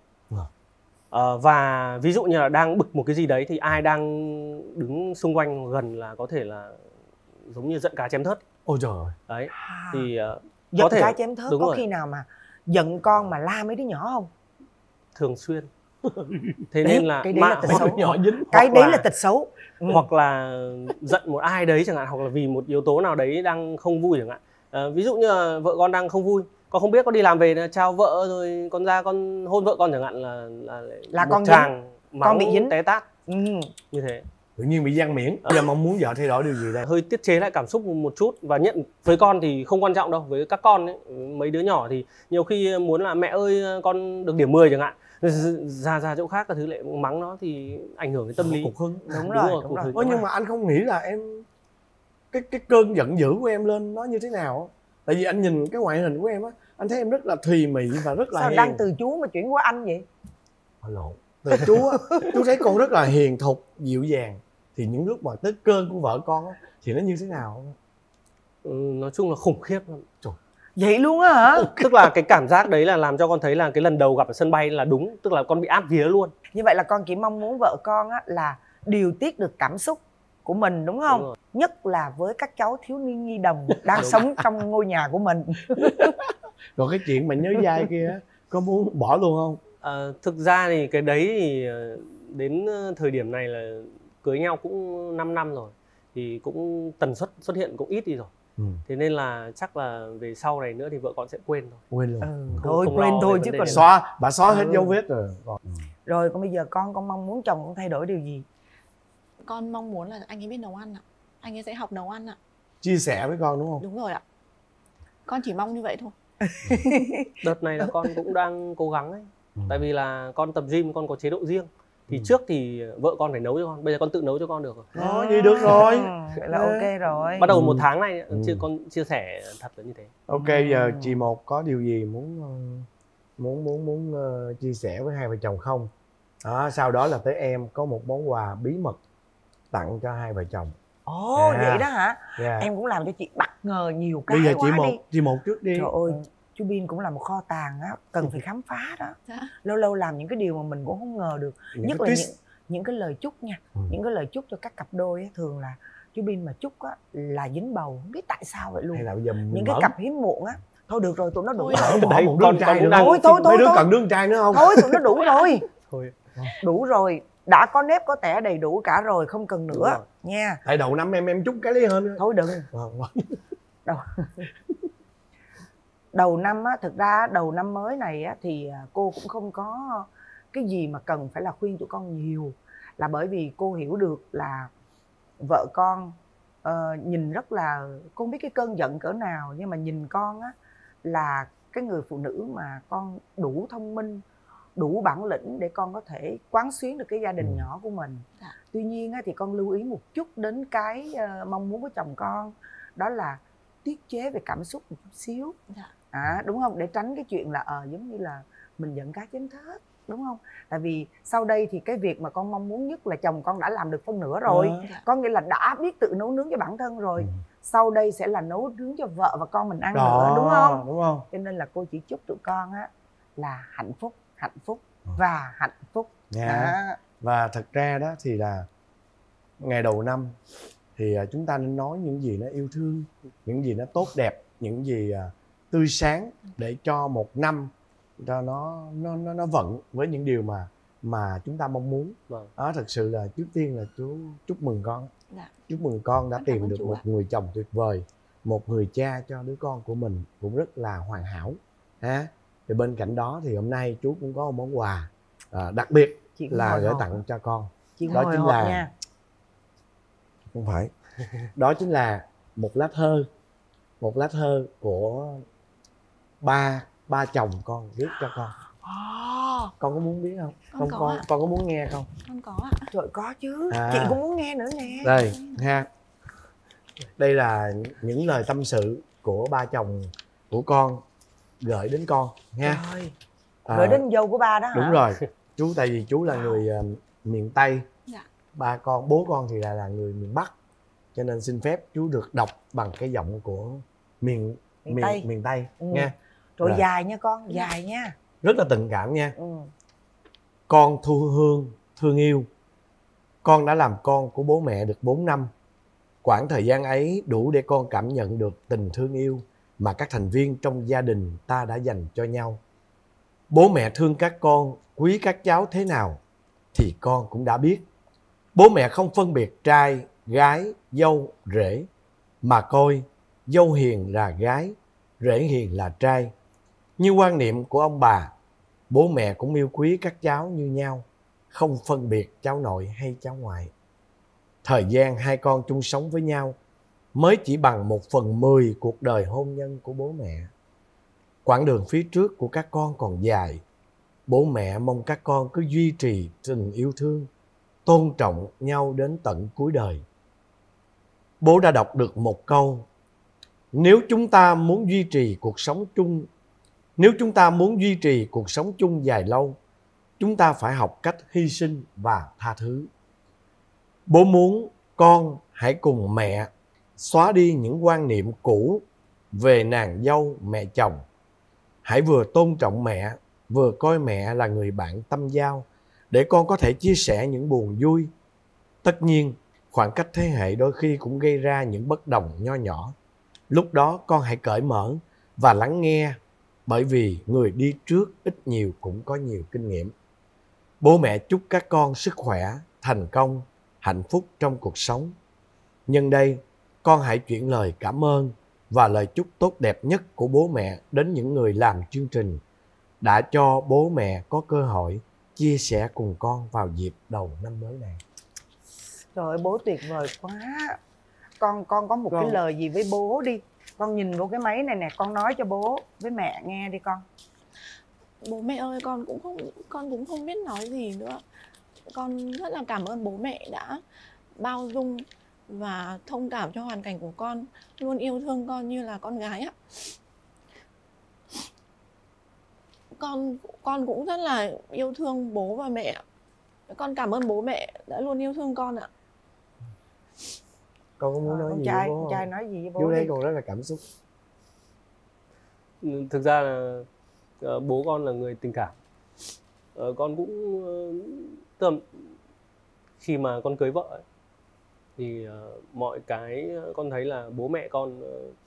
Và ví dụ như là đang bực một cái gì đấy thì ai đang đứng xung quanh gần là có thể là giống như giận cá chém thớt. Ôi trời ơi. Đấy. Thì giận cá chém thớt. Có khi nào mà giận con mà la mấy đứa nhỏ không? Thường xuyên. Thế nên là cái đấy là tật xấu. Nhỏ dính. Cái đấy là tật xấu. Hoặc là giận một ai đấy chẳng hạn, hoặc là vì một yếu tố nào đấy đang không vui chẳng hạn. Ví dụ như là vợ con đang không vui, con không biết, con đi làm về chào vợ rồi con ra con hôn vợ con chẳng hạn, là con chàng con bị dính té tát. Như thế. Tự nhiên bị giăng miệng. Bây giờ mong muốn vợ thay đổi điều gì đây? Hơi tiết chế lại cảm xúc một chút và nhận. Với con thì không quan trọng đâu, với các con ấy, mấy đứa nhỏ thì nhiều khi muốn là mẹ ơi con được điểm 10 chẳng hạn, ra chỗ khác các thứ lại mắng nó thì ảnh hưởng đến tâm lý. Cục hứng. Đúng rồi. Nhưng mà anh không nghĩ là em cái cơn giận dữ của em lên nó như thế nào? Tại vì anh nhìn cái ngoại hình của em á, anh thấy em rất là thùy mị và rất là sao hiền. đang từ chú mà chuyển qua anh vậy? Lộn. Từ chú á, chú thấy con rất là hiền thục, dịu dàng. Thì những lúc mà tới cơn của vợ con á thì nó như thế nào? Nói chung là khủng khiếp lắm. Trời. Vậy luôn á hả? Tức là cái cảm giác đấy là làm cho con thấy là cái lần đầu gặp ở sân bay là đúng, tức là con bị át vía luôn. Như vậy là con chỉ mong muốn vợ con á là điều tiết được cảm xúc của mình đúng không? Đúng, nhất là với các cháu thiếu niên nhi đồng đang sống trong ngôi nhà của mình. Còn cái chuyện mà nhớ dai kia có muốn bỏ luôn không? Thực ra thì cái đấy thì đến thời điểm này là cưới nhau cũng 5 năm rồi thì cũng tần suất xuất hiện cũng ít đi rồi. Thế nên là chắc là về sau này nữa thì vợ con sẽ quên thôi. Quên luôn. Thôi quên thôi chứ còn bà xóa hết dấu vết rồi. Rồi còn bây giờ con mong muốn chồng con thay đổi điều gì? Con mong muốn là anh ấy biết nấu ăn ạ. Anh ấy sẽ học nấu ăn ạ. Chia sẻ với con đúng không? Đúng rồi ạ. Con chỉ mong như vậy thôi. Đợt này là con cũng đang cố gắng ấy. Tại vì là con tập gym, con có chế độ riêng. Thì trước thì vợ con phải nấu cho con, bây giờ con tự nấu cho con được rồi. Vậy được rồi. Vậy là ok rồi. Bắt đầu 1 tháng này con chia sẻ thật là như thế. Ok, giờ chị Một có điều gì muốn chia sẻ với hai vợ chồng không? Đó, sau đó là tới em có một món quà bí mật tặng cho hai vợ chồng. Ồ, vậy đó hả? Em cũng làm cho chị bất ngờ nhiều cái. Bây giờ quá chị Một trước đi. Trời ơi, chú Bin cũng là một kho tàng á, cần phải khám phá đó. Lâu lâu làm những cái điều mà mình cũng không ngờ được. Nhất là những cái lời chúc nha. Những cái lời chúc cho các cặp đôi á, thường là chú Bin mà chúc á là dính bầu, không biết tại sao vậy luôn. Hay là bây giờ những cái cặp hiếm muộn á, thôi được rồi, tụi nó đủ rồi. Bỏ một đứa trai nữa. Thôi mấy đứa cần đứa trai nữa không? Thôi tụi nó đủ rồi. Thôi. Đủ rồi, đã có nếp có tẻ đầy đủ cả rồi, không cần nữa nha. Tại đầu năm em chúc cái lý hơn. Thôi đừng. Đầu năm á, thực ra đầu năm mới này á thì cô cũng không có cái gì mà cần phải là khuyên tụi con nhiều, là bởi vì cô hiểu được là vợ con nhìn rất là, cô không biết cái cơn giận cỡ nào, nhưng mà nhìn con á là cái người phụ nữ mà con đủ thông minh, đủ bản lĩnh để con có thể quán xuyến được cái gia đình nhỏ của mình. Tuy nhiên á, thì con lưu ý một chút đến cái mong muốn của chồng con, đó là tiết chế về cảm xúc một chút xíu. Đúng không? Để tránh cái chuyện là giống như là mình giận cá chém thớt, đúng không? Tại vì sau đây thì cái việc mà con mong muốn nhất là chồng con đã làm được phân nửa rồi, có nghĩa là đã biết tự nấu nướng cho bản thân rồi. Sau đây sẽ là nấu nướng cho vợ và con mình ăn nữa, đúng không? Đúng không? Cho nên là cô chỉ chúc tụi con á là hạnh phúc và hạnh phúc. Và thật ra đó thì là ngày đầu năm thì chúng ta nên nói những gì nó yêu thương, những gì nó tốt đẹp, những gì tươi sáng, để cho một năm cho nó vận với những điều mà chúng ta mong muốn. Đó, thật sự là trước tiên là chú chúc mừng con. Chúc mừng con đã tìm được một người chồng tuyệt vời, một người cha cho đứa con của mình cũng rất là hoàn hảo. Thì bên cạnh đó thì hôm nay chú cũng có một món quà đặc biệt là gửi tặng cho con. Đó chính là nha. Không phải. Đó chính là một lá thơ của ba chồng con viết cho con. Con có muốn biết không? Con có muốn nghe không? Con có ạ. Trời, có chứ. Chị cũng muốn nghe nữa nè. Đây ha. Đây là những lời tâm sự của ba chồng của con gửi đến con nha. Gửi đến dâu của ba đó hả? Đúng rồi. Chú, tại vì chú là người miền Tây. Bố con thì là người miền Bắc, cho nên xin phép chú được đọc bằng cái giọng của miền Tây nha. Rồi dài nha con, dài nha. Rất là tình cảm nha. Con Thu Hương thương yêu, con đã làm con của bố mẹ được 4 năm. Quãng thời gian ấy đủ để con cảm nhận được tình thương yêu mà các thành viên trong gia đình ta đã dành cho nhau. Bố mẹ thương các con, quý các cháu thế nào thì con cũng đã biết. Bố mẹ không phân biệt trai, gái, dâu, rể, mà coi dâu hiền là gái, rể hiền là trai. Như quan niệm của ông bà, bố mẹ cũng yêu quý các cháu như nhau, không phân biệt cháu nội hay cháu ngoại. Thời gian hai con chung sống với nhau mới chỉ bằng 1/10 cuộc đời hôn nhân của bố mẹ. Quãng đường phía trước của các con còn dài. Bố mẹ mong các con cứ duy trì tình yêu thương, tôn trọng nhau đến tận cuối đời. Bố đã đọc được một câu: Nếu chúng ta muốn duy trì cuộc sống chung dài lâu, chúng ta phải học cách hy sinh và tha thứ. Bố muốn con hãy cùng mẹ xóa đi những quan niệm cũ về nàng dâu mẹ chồng. Hãy vừa tôn trọng mẹ, vừa coi mẹ là người bạn tâm giao, để con có thể chia sẻ những buồn vui. Tất nhiên, khoảng cách thế hệ đôi khi cũng gây ra những bất đồng nho nhỏ. Lúc đó con hãy cởi mở và lắng nghe, bởi vì người đi trước ít nhiều cũng có nhiều kinh nghiệm. Bố mẹ chúc các con sức khỏe, thành công, hạnh phúc trong cuộc sống. Nhân đây, con hãy chuyển lời cảm ơn và lời chúc tốt đẹp nhất của bố mẹ đến những người làm chương trình, đã cho bố mẹ có cơ hội chia sẻ cùng con vào dịp đầu năm mới này. Trời ơi, bố tuyệt vời quá. Con có một cái lời gì với bố đi. Con nhìn vô cái máy này nè, con nói cho bố với mẹ nghe đi con. Bố mẹ ơi, con cũng không biết nói gì nữa. Con rất là cảm ơn bố mẹ đã bao dung và thông cảm cho hoàn cảnh của con, luôn yêu thương con như là con gái ạ. Con cũng rất là yêu thương bố và mẹ. Con cảm ơn bố mẹ đã luôn yêu thương con ạ. Con có muốn nói gì với bố? Con trai nói gì với bố? Chú đây còn rất là cảm xúc. Thực ra là bố con là người tình cảm. Con cũng khi mà con cưới vợ ấy, thì mọi cái con thấy là bố mẹ con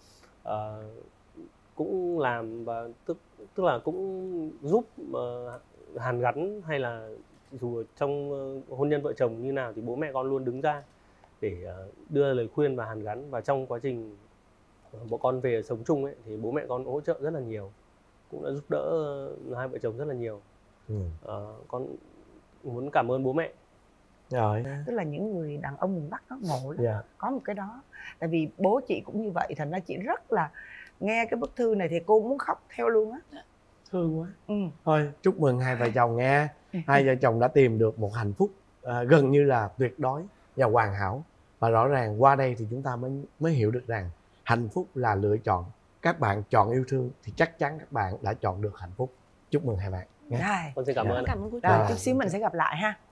cũng làm, và tức là cũng giúp hàn gắn, hay là dù trong hôn nhân vợ chồng như nào thì bố mẹ con luôn đứng ra để đưa lời khuyên và hàn gắn. Và trong quá trình bọn con về sống chung ấy thì bố mẹ con hỗ trợ rất là nhiều, cũng đã giúp đỡ hai vợ chồng rất là nhiều. Con muốn cảm ơn bố mẹ. Rồi. Tức là những người đàn ông miền Bắc nó ngộ lắm. Có một cái đó. Tại vì bố chị cũng như vậy, thành ra chị rất là nghe cái bức thư này thì cô muốn khóc theo luôn á. Thương quá. Thôi chúc mừng hai vợ chồng nha. Hai vợ chồng đã tìm được một hạnh phúc gần như là tuyệt đối và hoàn hảo. Và rõ ràng qua đây thì chúng ta mới hiểu được rằng hạnh phúc là lựa chọn. Các bạn chọn yêu thương thì chắc chắn các bạn đã chọn được hạnh phúc. Chúc mừng hai bạn. Rồi. Con xin cảm ơn. Cảm ơn cô. Rồi chút xíu mình sẽ gặp lại ha.